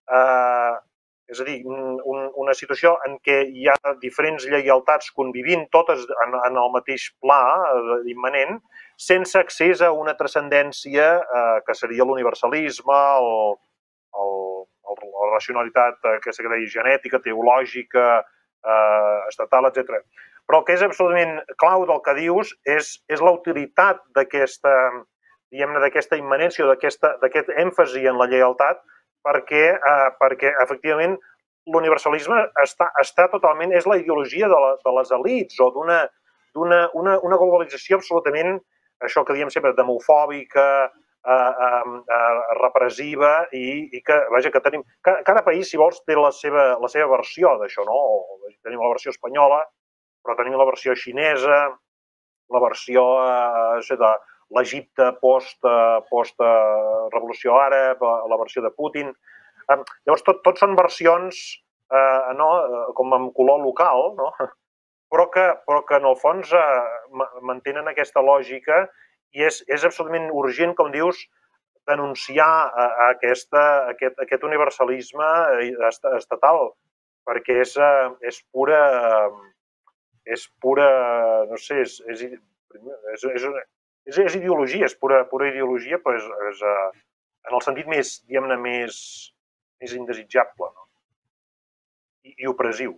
eh, és a dir, un, una situació en què hi ha diferents lleialtats convivint, totes en, en el mateix pla eh, immanent, sense accés a una transcendència eh, que seria l'universalisme, el, el, el, la racionalitat eh, que s'agradi genètica, teològica, eh, estatal, etcètera. Però el que és absolutament clau del que dius és, és la utilitat d'aquesta, diguem-ne, d'aquesta immanència o d'aquest èmfasi en la lleialtat, perquè, eh, perquè efectivament, l'universalisme està, està totalment... és la ideologia de, la, de les elites o d'una una, una, una globalització absolutament, això que diem sempre, demofòbica, eh, eh, eh, repressiva i, i que, vaja, que tenim... Cada, cada país, si vols, té la seva, la seva versió d'això, no? Tenim la versió espanyola, però tenim la versió xinesa, la versió eh, de l'Egipte post, post revolució àrab, la versió de Putin. Llavors, tot, tot són versions eh, no, com amb color local, no? però, que, però que en el fons eh, mantenen aquesta lògica i és, és absolutament urgent, com dius, denunciar eh, aquesta, aquest, aquest universalisme estatal, perquè és, eh, és pura... és pura, no sé, és, és, és, és, és, és ideologia, és pura, pura ideologia, però és, és uh, en el sentit més, diguem-ne, més, més indesitjable, no? I, i opressiu.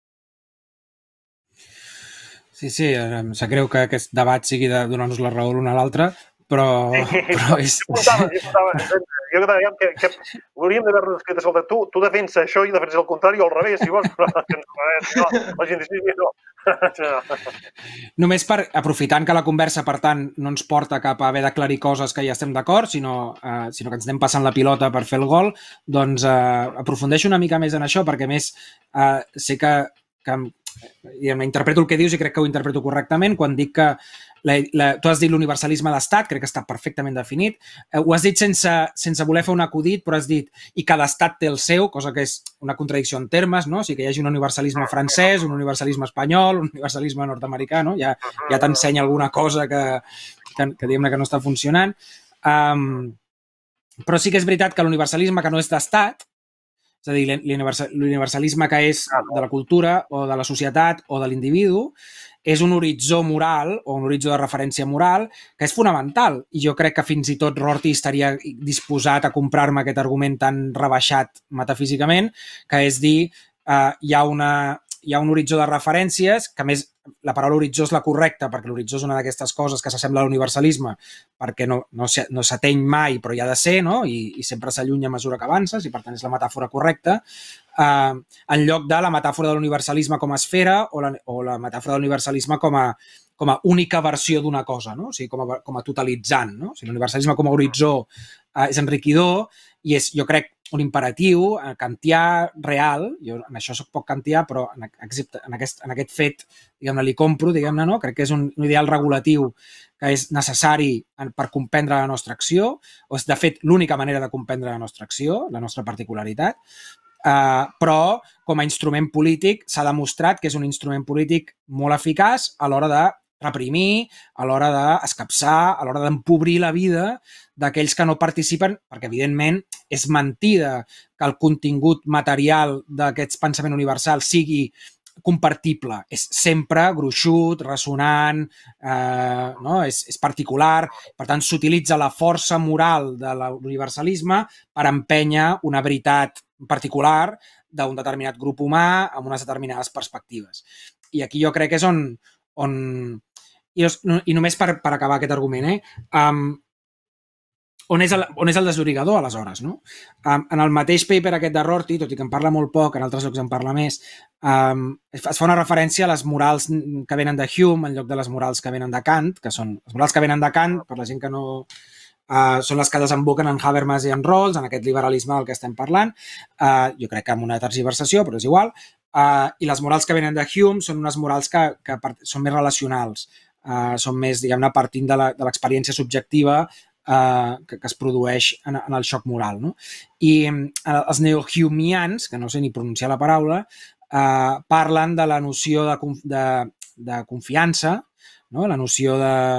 Sí, sí, em sap greu que aquest debat sigui de donar-nos la raó l'un a l'altre, però, però és... Jo apuntava, jo apuntava, jo apuntava que, que hauríem d'haver-nos escrit, escolta, tu, tu defensa això i defensa el contrari o al revés, si vols, però no, la gent diu, no. Només per, aprofitant que la conversa, per tant, no ens porta cap a haver d'aclarir coses que ja estem d'acord, sinó, eh, sinó que ens anem passant la pilota per fer el gol, doncs eh, aprofundeixo una mica més en això, perquè més eh, sé que, que interpreto el que dius i crec que ho interpreto correctament quan dic que la, la, tu has dit l'universalisme d'estat, crec que està perfectament definit. Eh, ho has dit sense, sense voler fer un acudit, però has dit i cada estat té el seu, cosa que és una contradicció en termes, no? O sigui que hi hagi un universalisme francès, un universalisme espanyol, un universalisme nord-americà, no? Ja, ja t'ensenya alguna cosa que, que, que diguem-ne que no està funcionant. Um, però sí que és veritat que l'universalisme que no és d'estat, és a dir, l'universalisme que és de la cultura o de la societat o de l'individu, és un horitzó moral o un horitzó de referència moral que és fonamental. I jo crec que fins i tot Rorty estaria disposat a comprar-me aquest argument tan rebaixat metafísicament, que és dir, eh, hi ha una... hi ha un horitzó de referències, que a més la paraula horitzó és la correcta, perquè l'horitzó és una d'aquestes coses que s'assembla a l'universalisme, perquè no, no, no s'ateny mai, però hi ha de ser, no? I, i sempre s'allunya a mesura que avances, i per tant és la metàfora correcta, eh, en lloc de la metàfora de l'universalisme com a esfera o la, o la metàfora de l'universalisme com a, com a única versió d'una cosa, no? O sigui, com a, com a totalitzant, no? O sigui, l'universalisme com a horitzó eh, és enriquidor i és, jo crec, un imperatiu kantià real, jo en això soc poc kantià, però en, excepte, en, aquest, en aquest fet, diguem-ne, li compro, diguem-ne, no? Crec que és un, un ideal regulatiu que és necessari per comprendre la nostra acció, o és, de fet, l'única manera de comprendre la nostra acció, la nostra particularitat, eh, però com a instrument polític s'ha demostrat que és un instrument polític molt eficaç a l'hora de reprimir, a l'hora d'escapçar, a l'hora d'empobrir la vida d'aquells que no participen, perquè, evidentment, és mentida que el contingut material d'aquest pensament universal sigui compartible. És sempre gruixut, ressonant, eh, no? és, és particular. Per tant, s'utilitza la força moral de l'universalisme per empènyer una veritat particular d'un determinat grup humà amb unes determinades perspectives. I aquí jo crec que és on... on i, i només per, per acabar aquest argument, eh? Um, on, és el, on és el deslligador, aleshores, no? Um, en el mateix paper aquest de Rorty, tot i que en parla molt poc, en altres llocs en parla més, um, es fa una referència a les morals que venen de Hume en lloc de les morals que venen de Kant, que són les morals que venen de Kant, per la gent que no... Uh, són les que desemboquen en Habermas i en Rawls, en aquest liberalisme del que estem parlant. Uh, jo crec que amb una tergiversació, però és igual. Uh, I les morals que venen de Hume són unes morals que, que són més relacionals. Uh, són més, diguem-ne, partint de l'experiència subjectiva uh, que, que es produeix en, en el xoc moral, no? I uh, els neohumians, que no sé ni pronunciar la paraula, uh, parlen de la noció de, de, de confiança, no? La noció de,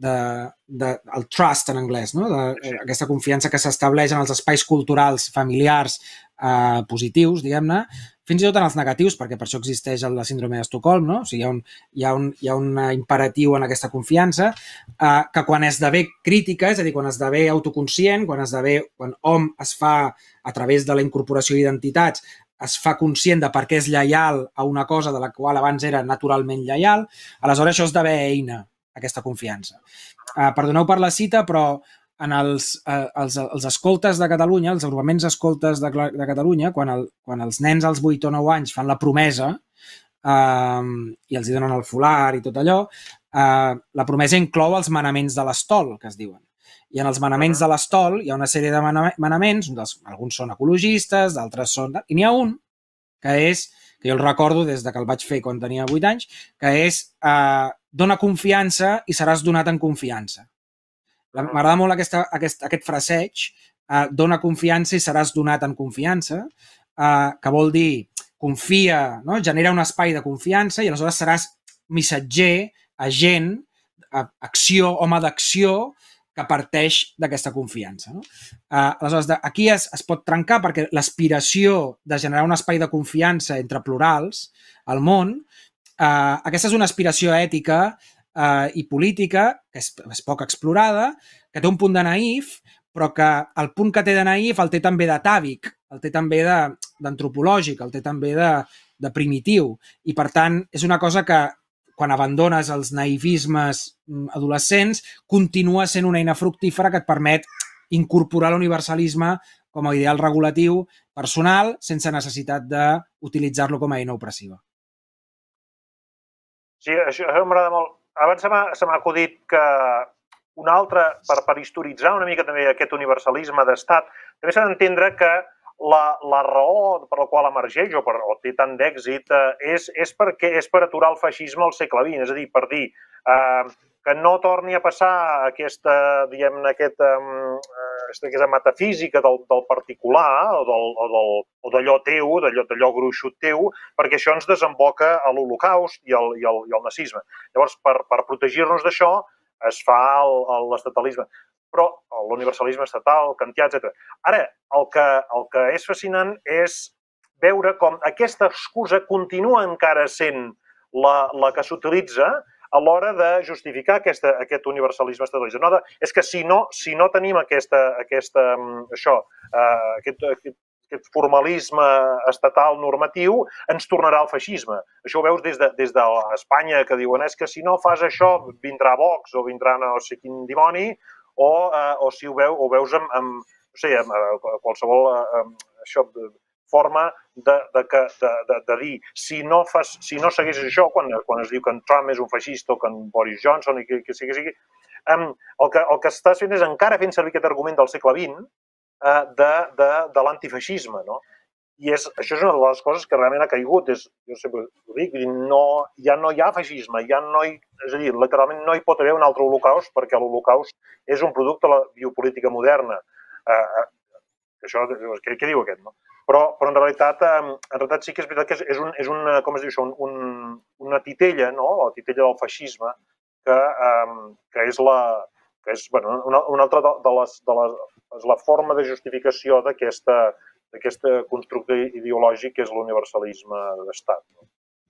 de, de, el trust en anglès, no? de, eh, aquesta confiança que s'estableix en els espais culturals familiars eh, positius, diguem-ne, fins i tot en els negatius, perquè per això existeix la síndrome d'Estocolm, no? O sigui, hi ha un, hi ha un, hi ha un imperatiu en aquesta confiança eh, que quan esdevé crítica, és a dir, quan esdevé autoconscient, quan esdevé, quan hom es fa a través de la incorporació d'identitats, es fa conscient de per què és lleial a una cosa de la qual abans era naturalment lleial, aleshores això esdevé eina, aquesta confiança. Eh, perdoneu per la cita, però en els, eh, els, els escoltes de Catalunya, els agrupaments escoltes de, de Catalunya, quan, el, quan els nens als vuit o nou anys fan la promesa eh, i els hi donen el folar i tot allò, eh, la promesa inclou els manaments de l'estol, que es diuen. I en els manaments de l'estol hi ha una sèrie de manaments, dels, alguns són ecologistes, d'altres són... I n'hi ha un que és, que jo el recordo des de que el vaig fer quan tenia vuit anys, que és eh, dona confiança i seràs donat en confiança. M'agrada molt aquesta, aquest, aquest fraseig, eh, dona confiança i seràs donat en confiança, eh, que vol dir confia, no? Genera un espai de confiança i aleshores seràs missatger, agent, acció, home d'acció, que parteix d'aquesta confiança. No? Eh, aleshores, aquí es, es pot trencar perquè l'aspiració de generar un espai de confiança entre plurals al món, eh, aquesta és una aspiració ètica Uh, i política, que és, és poc explorada, que té un punt de naïf, però que el punt que té de naïf el té també d'atàvic, el té també d'antropològic, el té també de, de primitiu. I, per tant, és una cosa que, quan abandones els naïfismes adolescents, continua sent una eina fructífera que et permet incorporar l'universalisme com a ideal regulatiu personal sense necessitat d'utilitzar-lo com a eina opressiva. Sí, això, això m'agrada molt. Abans se m'ha acudit que un altre, per, per historitzar una mica també aquest universalisme d'estat, també s'ha d'entendre que la, la raó per la qual emergeix o, per, o té tant d'èxit eh, és, és, perquè, és per aturar el feixisme al segle vint, és a dir, per dir eh, que no torni a passar aquesta, diguem-ne, aquesta, aquesta metafísica del, del particular o del, o del, o d'allò teu, d'allò gruixut teu, perquè això ens desemboca a l'Holocaust i el, i el, i el nazisme. Llavors, per, per protegir-nos d'això, es fa l'estatalisme, però l'universalisme estatal, kantià, etcètera. Ara, el que, el que és fascinant és veure com aquesta excusa continua encara sent la, la que s'utilitza a l'hora de justificar aquesta, aquest universalisme estatalista. No, de, és que si no, si no tenim aquesta, aquesta, això, eh, aquest, aquest, aquest formalisme estatal normatiu, ens tornarà al feixisme. Això ho veus des de, des d'Espanya, que diuen és que si no fas això vindrà Vox o vindrà no sé quin dimoni, o, eh, o si ho, veu, ho veus amb, amb, no sé, amb, amb qualsevol eh, això, forma de, de, de, de, de dir si no, fas, si no segueixes això, quan, quan es diu que en Trump és un feixista o que en Boris Johnson i que, que sigui, sigui um, el que, el que estàs fent és encara fent servir aquest argument del segle vint uh, de, de, de l'antifeixisme, no? I és, això és una de les coses que realment ha caigut, és, jo sempre ho dic, no, ja no hi ha feixisme, ja no hi, és a dir, literalment no hi pot haver un altre holocaust perquè l'holocaust és un producte de la biopolítica moderna. Uh, això, què, què diu aquest, no? Però, però en, realitat, en realitat sí que és veritat que és, és, un, és un, com es diu això, un, un, una titella, no? La titella del feixisme, que, um, que és, la, que és bueno, una, una altra de, de, les, de les, és la forma de justificació d'aquesta d'aquest constructe ideològic que és l'universalisme d'estat. No?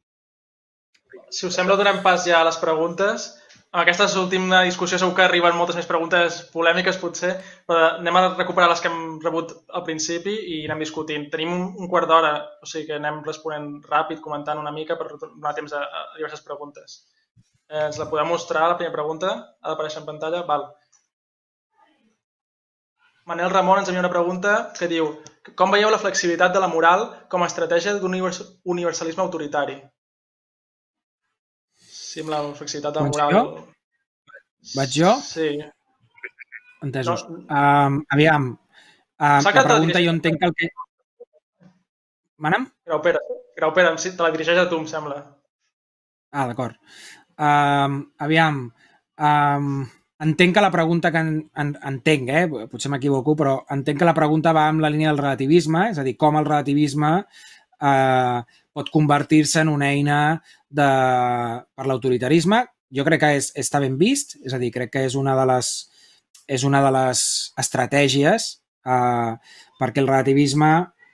Si us sembla, donem pas ja a les preguntes. En aquesta última discussió segur que arriben moltes més preguntes polèmiques, potser, però anem a recuperar les que hem rebut al principi i anem discutint. Tenim un, un quart d'hora, o sigui que anem responent ràpid, comentant una mica per donar temps a, a diverses preguntes. Eh, ens la podem mostrar, la primera pregunta? Ha d'aparèixer en pantalla? Val. Manel Ramon ens envia una pregunta que diu: com veieu la flexibilitat de la moral com a estratègia d'un universalisme autoritari? Sí, amb la flexibilitat de la moral. Jo? Vaig jo? Sí. Entesos. No. Um, aviam, uh, la pregunta jo entenc que el que... Mana'm? Grau Pere, Grau Pere, te la dirigeix a tu, em sembla. Ah, d'acord. Um, aviam, um, entenc que la pregunta que en, en, entenc, eh? Potser m'equivoco, però entenc que la pregunta va amb la línia del relativisme, és a dir, com el relativisme eh, pot convertir-se en una eina de, per l'autoritarisme, jo crec que és, està ben vist, és a dir, crec que és una de les, és una de les estratègies eh, perquè el relativisme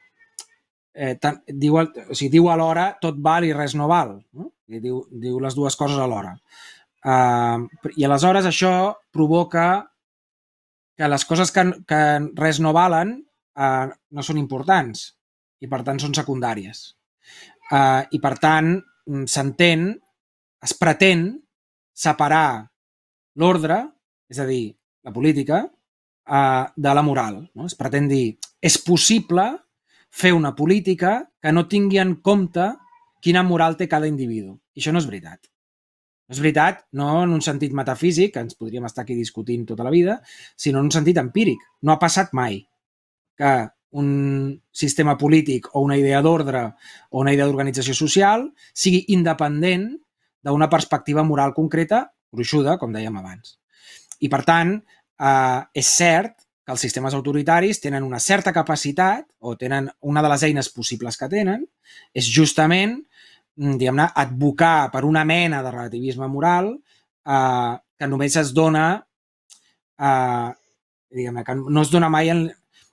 eh, tant, diu, o sigui, diu alhora tot val i res no val, no? I diu, diu les dues coses alhora. Eh, I aleshores això provoca que les coses que, que res no valen eh, no són importants i per tant són secundàries. Eh, I per tant s'entén, es pretén separar l'ordre, és a dir, la política, eh, de la moral. No? Es pretén dir, és possible fer una política que no tingui en compte quina moral té cada individu. I això no és veritat. No és veritat, no en un sentit metafísic, que ens podríem estar aquí discutint tota la vida, sinó en un sentit empíric. No ha passat mai que un sistema polític o una idea d'ordre o una idea d'organització social sigui independent d'una perspectiva moral concreta, gruixuda, com dèiem abans. I, per tant, eh, és cert que els sistemes autoritaris tenen una certa capacitat, o tenen una de les eines possibles que tenen, és justament, diguem-ne, advocar per una mena de relativisme moral eh, que només es dona, eh, diguem-ne, que no es dona mai en...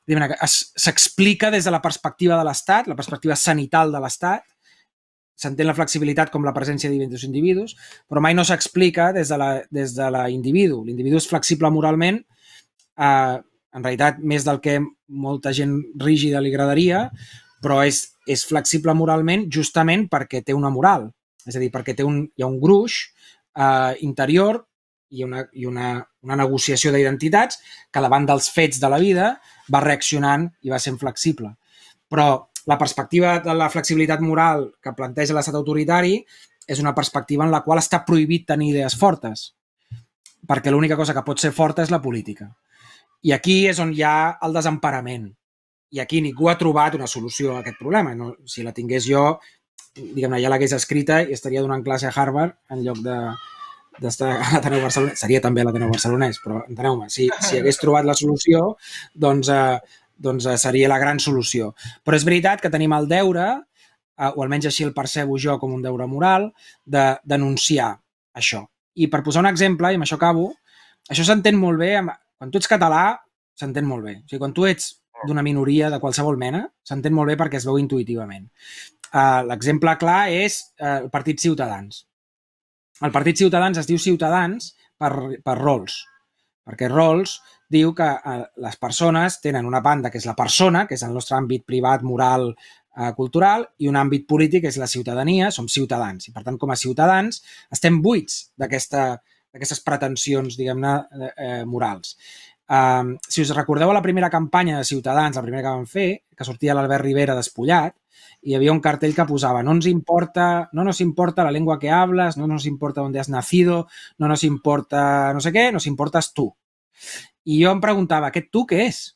s'explica des de la perspectiva de l'Estat, la perspectiva sanital de l'Estat, s'entén la flexibilitat com la presència de diversos individus, però mai no s'explica des de la, des de l'individu. L'individu és flexible moralment, eh, en realitat més del que molta gent rígida li agradaria, però és, és flexible moralment justament perquè té una moral, és a dir, perquè té un, hi ha un gruix eh, interior i una, i una, una negociació d'identitats que davant dels fets de la vida va reaccionant i va sent flexible. Però la perspectiva de la flexibilitat moral que planteja l'estat autoritari és una perspectiva en la qual està prohibit tenir idees fortes, perquè l'única cosa que pot ser forta és la política. I aquí és on hi ha el desemparament. I aquí ningú ha trobat una solució a aquest problema. No, si la tingués jo, diguem-ne, ja l'hagués escrita i estaria donant classe a Harvard en lloc de d'estar a l'Ateneu Barcelonès. Seria també a l'Ateneu Barcelonès, però enteneu-me, si, si hagués trobat la solució, doncs, eh, doncs eh, seria la gran solució. Però és veritat que tenim el deure, eh, o almenys així el percebo jo com un deure moral, de denunciar això. I per posar un exemple, i amb això acabo, això s'entén molt bé, amb, quan tu ets català, s'entén molt bé. O sigui, quan tu ets d'una minoria de qualsevol mena, s'entén molt bé perquè es veu intuïtivament. Uh, L'exemple clar és uh, el Partit Ciutadans. El Partit Ciutadans es diu Ciutadans per, per rols, perquè rols diu que uh, les persones tenen una banda que és la persona, que és el nostre àmbit privat, moral, uh, cultural, i un àmbit polític que és la ciutadania, som ciutadans. I per tant, com a ciutadans, estem buits d'aquestes pretensions, diguem-ne, eh, morals. Um, si us recordeu a la primera campanya de Ciutadans, la primera que van fer, que sortia l'Albert Rivera despullat, hi havia un cartell que posava no ens importa, no nos importa la lengua que hablas, no nos importa dónde has nacido, no nos importa no sé què, nos importas tu. I jo em preguntava, aquest tu què és?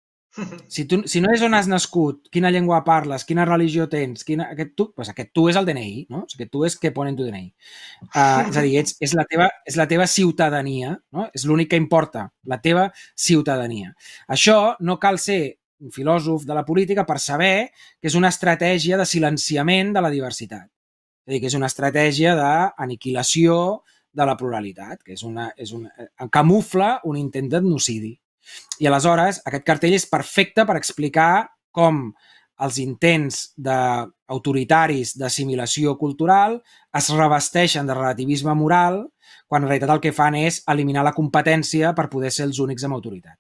Si, tu, si no és on has nascut, quina llengua parles, quina religió tens, quina, aquest, tu, pues aquest tu és el D N I, no? Aquest tu és què pone en tu D N I. Uh, és a dir, ets, és, la teva, és la teva ciutadania, no? És l'únic que importa, la teva ciutadania. Això no cal ser un filòsof de la política per saber que és una estratègia de silenciament de la diversitat. És a dir, que és una estratègia d'aniquilació de la pluralitat, que és una, és una, camufla un intent d'etnocidi. I aleshores aquest cartell és perfecte per explicar com els intents autoritaris d'assimilació cultural es revesteixen de relativisme moral quan en realitat el que fan és eliminar la competència per poder ser els únics amb autoritat.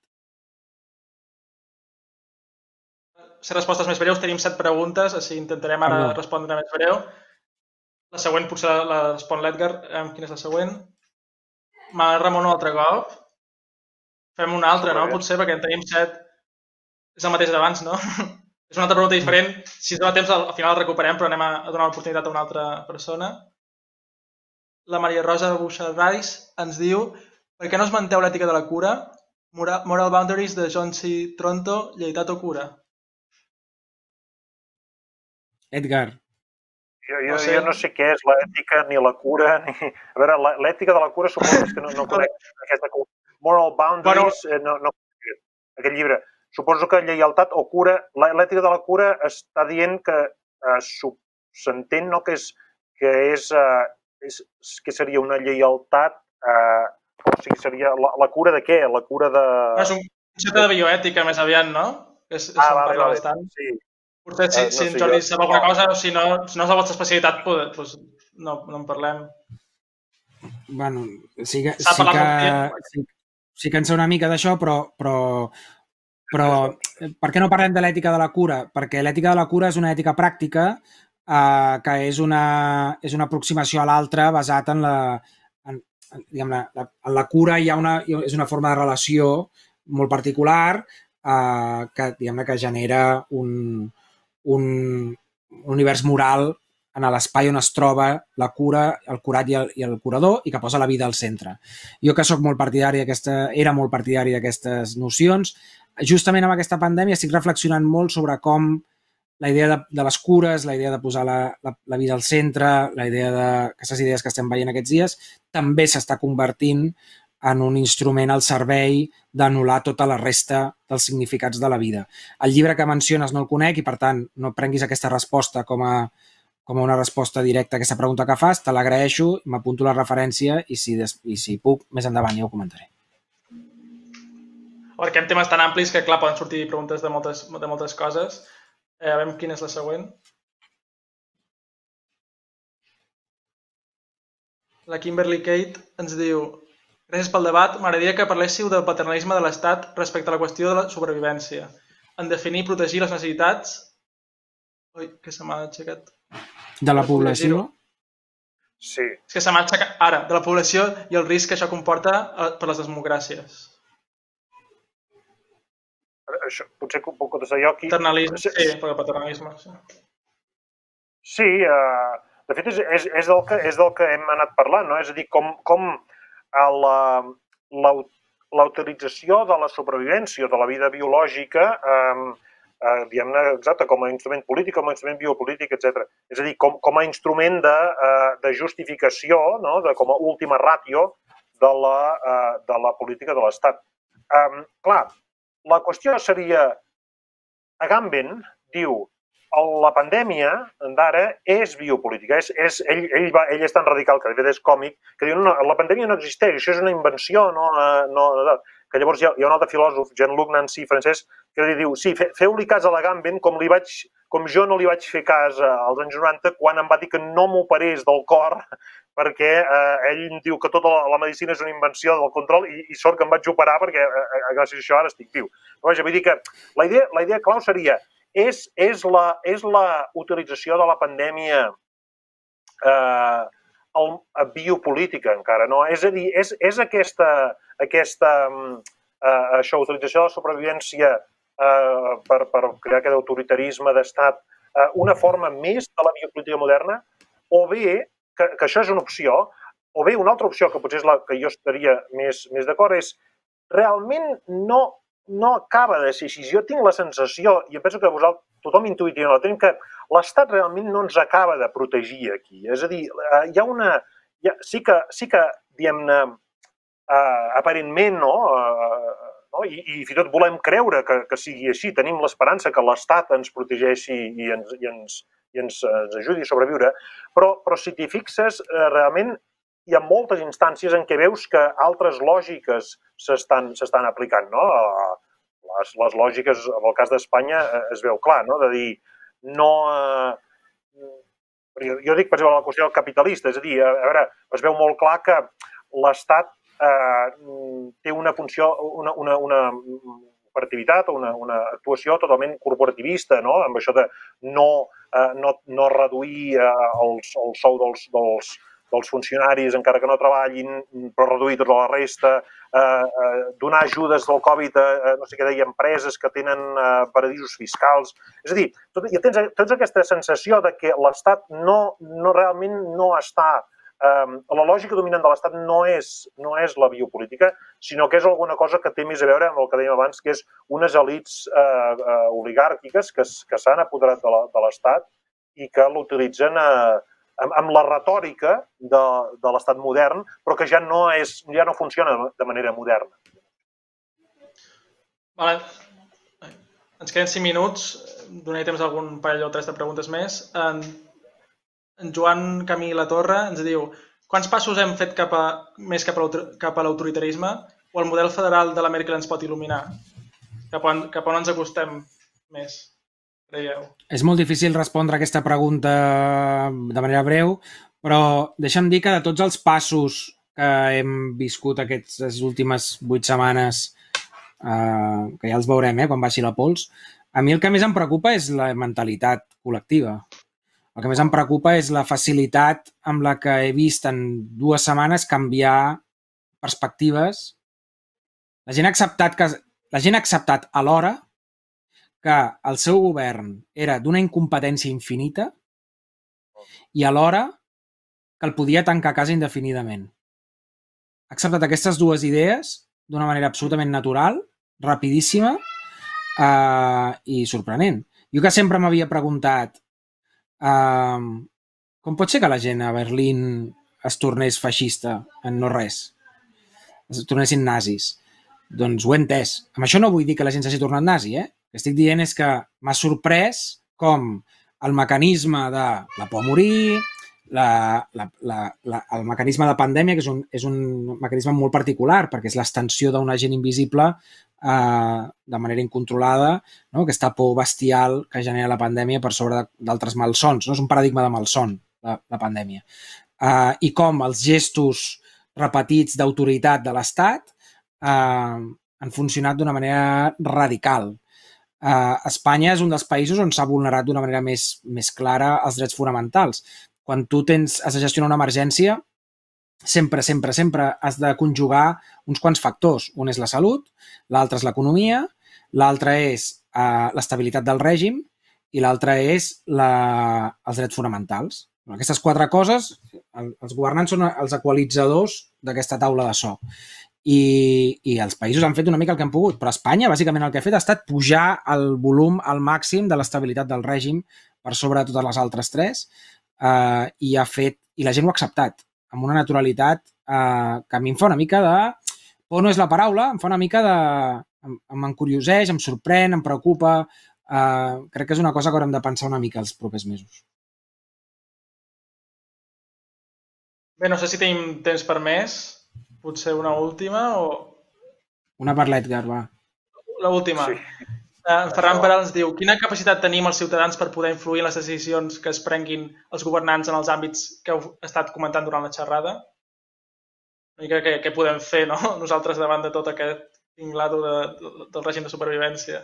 Ser respostes més breus, tenim set preguntes, així intentarem ara no. respondre més breu. La següent potser la, la respon l'Edgar. Quina és la següent? M'ha Ramon un altre cop. Fem una altra, no? Potser, perquè en tenim set. És el mateix d'abans, no? És una altra pregunta diferent. Si es dona temps, al final el recuperem, però anem a donar l'oportunitat a una altra persona. La Maria Rosa Buixarrais ens diu per què no esmenteu l'ètica de la cura? Moral Boundaries de John C. Tronto, Lleitat o cura? Edgar. Jo, jo, no sé. jo no sé què és l'ètica ni la cura. Ni... A veure, l'ètica de la cura suposo que no, no conec aquesta cura. Moral Boundaries, bueno, no, no aquest llibre. Suposo que lleialtat o cura, l'ètica de la cura està dient que eh, s'entén no, que és, que és eh, és, què seria una lleialtat? Eh, o sigui, seria la, la cura de què? La cura de... És un concepte de bioètica més aviat, no? És, és ah, on vale, parla vale. bastant. Sí. Potser si, Uh, no si en sé, Jordi jo... sap alguna cosa o si no, si no és la vostra especialitat, doncs no, no en parlem. Bueno, sí que, S'ha sí parlat molt que, bé. sí, sí que en sé una mica d'això, però, però, però per què no parlem de l'ètica de la cura? Perquè l'ètica de la cura és una ètica pràctica eh, que és una, és una aproximació a l'altre basat en la, en, en, diguem, la, la, en la cura hi ha una, és una forma de relació molt particular eh, que, diguem-ne, que genera un, un, un univers moral en l'espai on es troba la cura, el curat i el, i el curador i que posa la vida al centre. Jo que sóc molt partidari d'aquesta, era molt partidari d'aquestes nocions, justament amb aquesta pandèmia estic reflexionant molt sobre com la idea de, de les cures, la idea de posar la, la, la vida al centre, la idea d'aquestes idees que estem veient aquests dies, també s'està convertint en un instrument al servei d'anul·lar tota la resta dels significats de la vida. El llibre que menciones no el conec i, per tant, no prenguis aquesta resposta com a, com a una resposta directa a aquesta pregunta que fas, te l'agraeixo, m'apunto la referència i si, des, i si puc, més endavant ja ho comentaré. Perquè hem temes tan amplis que, clar, poden sortir preguntes de moltes, de moltes coses. Eh, a veure quina és la següent. La Kimberly Kate ens diu: gràcies pel debat, m'agradaria que parléssiu del paternalisme de l'Estat respecte a la qüestió de la supervivència. En definir i protegir les necessitats... Ui, que se m'ha aixecat. De la població? Sí. És que se m'ha aixecat ara, de la població i el risc que això comporta per les democràcies. Això, potser puc contestar jo aquí. Paternalisme, sí, per el paternalisme. Sí, sí uh, de fet és, és, és, del que, és del que hem anat parlant, no? És a dir, com, com la, la, la utilització de la supervivència o de la vida biològica, um, uh, diguem-ne, exacte, com a instrument polític, com a instrument biopolític, etcètera. És a dir, com, com a instrument de, uh, de justificació, no? De, com a última ràtio de la, uh, de la política de l'Estat. Um, clar, la qüestió seria, Agamben diu, la pandèmia d'ara és biopolítica, és, és, ell, ell, va, ell és tan radical que de fet és còmic, que diu, no, la pandèmia no existeix, això és una invenció, no, no, no. Que llavors hi ha, hi ha un altre filòsof, Jean-Luc Nancy francès, que li diu, sí, fe, feu-li cas a l'Agamben com, li vaig, com jo no li vaig fer cas als anys noranta quan em va dir que no m'operés del cor perquè eh, ell em diu que tota la, la medicina és una invenció del control i, i sort que em vaig operar perquè eh, gràcies a això ara estic viu. Vaja, vull dir que la idea, la idea clau seria és, és, la, és la utilització de la pandèmia eh, el, biopolítica encara, no? És a dir, és, és aquesta, aquesta eh, això, utilització de la supervivència eh, per, per crear aquest autoritarisme d'estat, eh, una forma més de la biopolítica moderna, o bé Que, que això és una opció, o bé una altra opció que potser és la que jo estaria més, més d'acord és realment no, no acaba de ser així. Jo tinc la sensació, i em penso que vosaltres, tothom intuïtivament la tenim, que l'Estat realment no ens acaba de protegir aquí. És a dir, hi ha una... Hi ha, sí que, sí que diguem-ne, uh, aparentment, no? Uh, no? I, i fins i tot volem creure que, que sigui així. Tenim l'esperança que l'Estat ens protegeixi i ens, i ens, i ens, ens ajudi a sobreviure, però, però si t'hi fixes, eh, realment hi ha moltes instàncies en què veus que altres lògiques s'estan s'estan aplicant, no? Les, les lògiques, en el cas d'Espanya, eh, es veu clar, no? De dir, no... Eh, jo dic, per exemple, la qüestió capitalista, és a dir, a veure, es veu molt clar que l'Estat eh, té una funció, una, una, una operativitat o una, una actuació totalment corporativista, no? Amb això de no, eh, no, no reduir eh, el, el sou dels, dels, dels funcionaris encara que no treballin, però reduir tota la resta, eh, eh, donar ajudes del Covid a, a no sé què deia, empreses que tenen eh, paradisos fiscals. És a dir, tot, ja tens, tens aquesta sensació de que l'Estat no, no realment no està... Um, la lògica dominant de l'Estat no és, no és la biopolítica, sinó que és alguna cosa que té més a veure amb el que dèiem abans, que és unes elits uh, uh, oligàrquiques que, que s'han apoderat de l'Estat i que l'utilitzen uh, amb, amb la retòrica de, de l'Estat modern, però que ja no, és, ja no funciona de manera moderna. Vale. Ens queden cinc minuts. Donaré temps a algun parell o tres de preguntes més. En... En Joan Camí La Torre ens diu: quants passos hem fet cap a, més cap a l'autoritarisme o el model federal de la Merkel ens pot il·luminar? Cap on, cap on ens acostem més, creieu? És molt difícil respondre a aquesta pregunta de manera breu, però deixa'm dir que de tots els passos que hem viscut aquestes últimes vuit setmanes, eh, que ja els veurem, eh, quan baixi la pols, a mi el que més em preocupa és la mentalitat col·lectiva. El que més em preocupa és la facilitat amb la que he vist en dues setmanes canviar perspectives. La gent ha acceptat, que, la gent ha acceptat alhora que el seu govern era d'una incompetència infinita i alhora que el podia tancar a casa indefinidament. Ha acceptat aquestes dues idees d'una manera absolutament natural, rapidíssima eh, i sorprenent. Jo que sempre m'havia preguntat Uh, com pot ser que la gent a Berlín es tornés feixista en no res? Es tornessin nazis? Doncs ho he entès. Amb això no vull dir que la gent s'hagi tornat nazi, eh? El que estic dient és que m'ha sorprès com el mecanisme de la por a morir, la, la, la, la, el mecanisme de pandèmia, que és un, és un mecanisme molt particular, perquè és l'extensió d'un agent invisible Uh, de manera incontrolada, no? Aquesta por bestial que genera la pandèmia per sobre d'altres malsons. No? És un paradigma de malson, la, la pandèmia. Uh, I com els gestos repetits d'autoritat de l'Estat uh, han funcionat d'una manera radical. Uh, Espanya és un dels països on s'ha vulnerat d'una manera més, més clara els drets fonamentals. Quan tu tens, has de gestionar una emergència, sempre, sempre, sempre has de conjugar uns quants factors. Un és la salut, l'altre és l'economia, l'altre és eh, l'estabilitat del règim i l'altre és la, els drets fonamentals. Aquestes quatre coses, el, els governants són els equalitzadors d'aquesta taula de so. I, I els països han fet una mica el que han pogut, però Espanya, bàsicament, el que ha fet ha estat pujar el volum al màxim de l'estabilitat del règim per sobre de totes les altres tres eh, i, ha fet, i la gent ho ha acceptat amb una naturalitat eh, que a mi em fa una mica de... Por no és la paraula, em fa una mica de... m'encurioseix, em sorprèn, em preocupa. Eh, crec que és una cosa que haurem de pensar una mica els propers mesos. Bé, no sé si tenim temps per més. Potser una última o... Una per l'Edgar, va. L'última. Sí. En Ferran Peral ens diu: quina capacitat tenim els ciutadans per poder influir en les decisions que es prenguin els governants en els àmbits que heu estat comentant durant la xerrada? Una mica què, què podem fer, no? Nosaltres davant de tot aquest tinglado de, de, del règim de supervivència.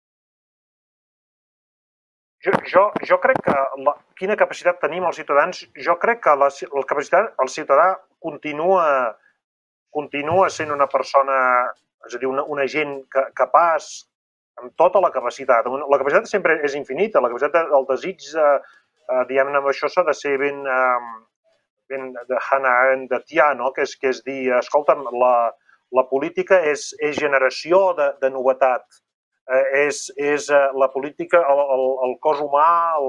Jo, jo, jo crec que la, quina capacitat tenim els ciutadans, jo crec que la, la capacitat, el ciutadà continua, continua sent una persona, és a dir, una, una gent que, capaç amb tota la capacitat. La capacitat sempre és infinita, la capacitat del desig, eh, eh, diguem-ne, amb això s'ha de ser ben, eh, ben de Hannah Arendtià, no? que, és, que és dir, escolta'm, la, la política és, és generació de, de novetat, eh, és, és eh, la política, el, el, el cos humà,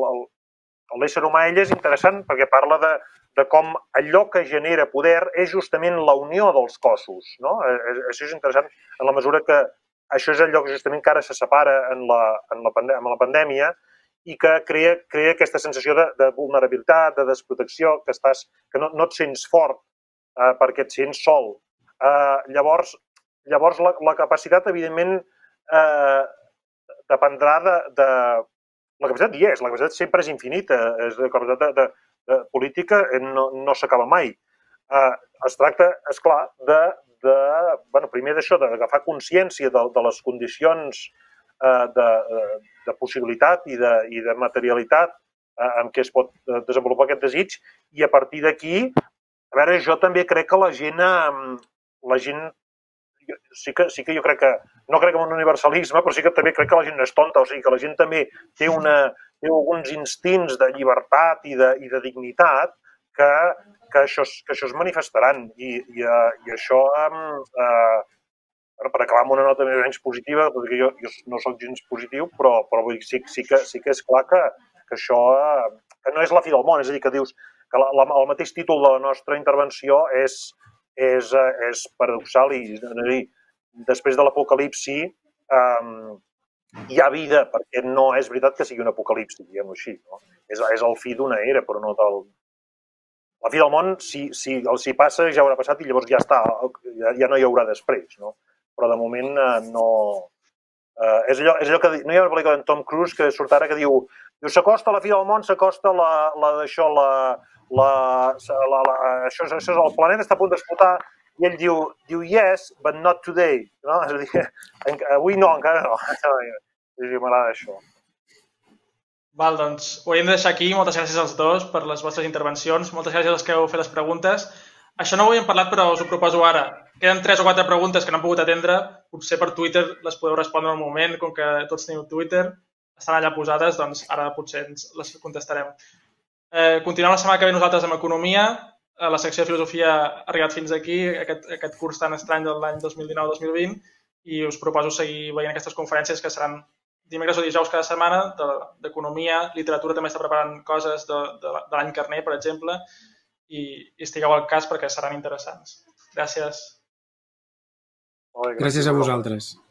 l'ésser humà, ell és interessant perquè parla de, de com allò que genera poder és justament la unió dels cossos, no? Eh, això és interessant en la mesura que això és allò que justament que ara se separa en la, en la, pandèmia, en la pandèmia i que crea, crea aquesta sensació de, de vulnerabilitat, de desprotecció, que, estàs, que no, no et sents fort eh, perquè et sents sol. Eh, llavors, llavors la, la capacitat, evidentment, eh, dependrà de, de... La capacitat hi és, la capacitat sempre és infinita, és la capacitat de, de, de política no, no s'acaba mai. Eh, es tracta, esclar, de de, bueno, primer d'això, d'agafar consciència de, de les condicions eh, de, de possibilitat i de, i de materialitat eh, amb què es pot desenvolupar aquest desig i a partir d'aquí, a veure, jo també crec que la gent, eh, la gent sí que, sí que jo crec que, no crec en un universalisme, però sí que també crec que la gent no és tonta, o sigui que la gent també té, una, té alguns instints de llibertat i de, i de dignitat que que això, que això es manifestaran i, i, i això eh, per acabar amb una nota més o menys positiva, perquè jo, jo no soc gens positiu, però, però vull dir, sí, sí, que, sí que és clar que, que això que no és la fi del món, és a dir, que dius que la, la, el mateix títol de la nostra intervenció és, és, és paradoxal i és a dir, després de l'apocalipsi eh, hi ha vida, perquè no és veritat que sigui un apocalipsi, diguem-ho així, no? És, és el fi d'una era, però no del la fi del món, si, si el si passa, ja haurà passat i llavors ja està, ja, ja no hi haurà després, no? Però de moment eh, no... Eh, és, allò, és allò que... No hi ha una pel·lícula d'en Tom Cruise que surt ara que diu diu, s'acosta la fi del món, s'acosta la, la d'això, la, la, la, la, això, això és el planeta, està a punt d'explotar, i ell diu, diu, yes, but not today. No? És a dir, avui no, encara no. M'agrada això. Val, doncs ho hauríem de deixar aquí. Moltes gràcies als dos per les vostres intervencions. Moltes gràcies als que heu fet les preguntes. Això no ho havíem parlat, però us ho proposo ara. Queden tres o quatre preguntes que no hem pogut atendre. Potser per Twitter les podeu respondre en un moment, com que tots teniu Twitter. Estan allà posades, doncs ara potser ens les contestarem. Eh, continuem la setmana que ve nosaltres amb Economia. La secció de Filosofia ha arribat fins aquí, aquest, aquest curs tan estrany de l'any dos mil dinou dos mil vint, i us proposo seguir veient aquestes conferències que seran dimecres o dijous cada setmana, d'economia, literatura també està preparant coses de, de, de l'any Carner, per exemple, i, i estigueu al cas perquè seran interessants. Gràcies. Gràcies a vosaltres.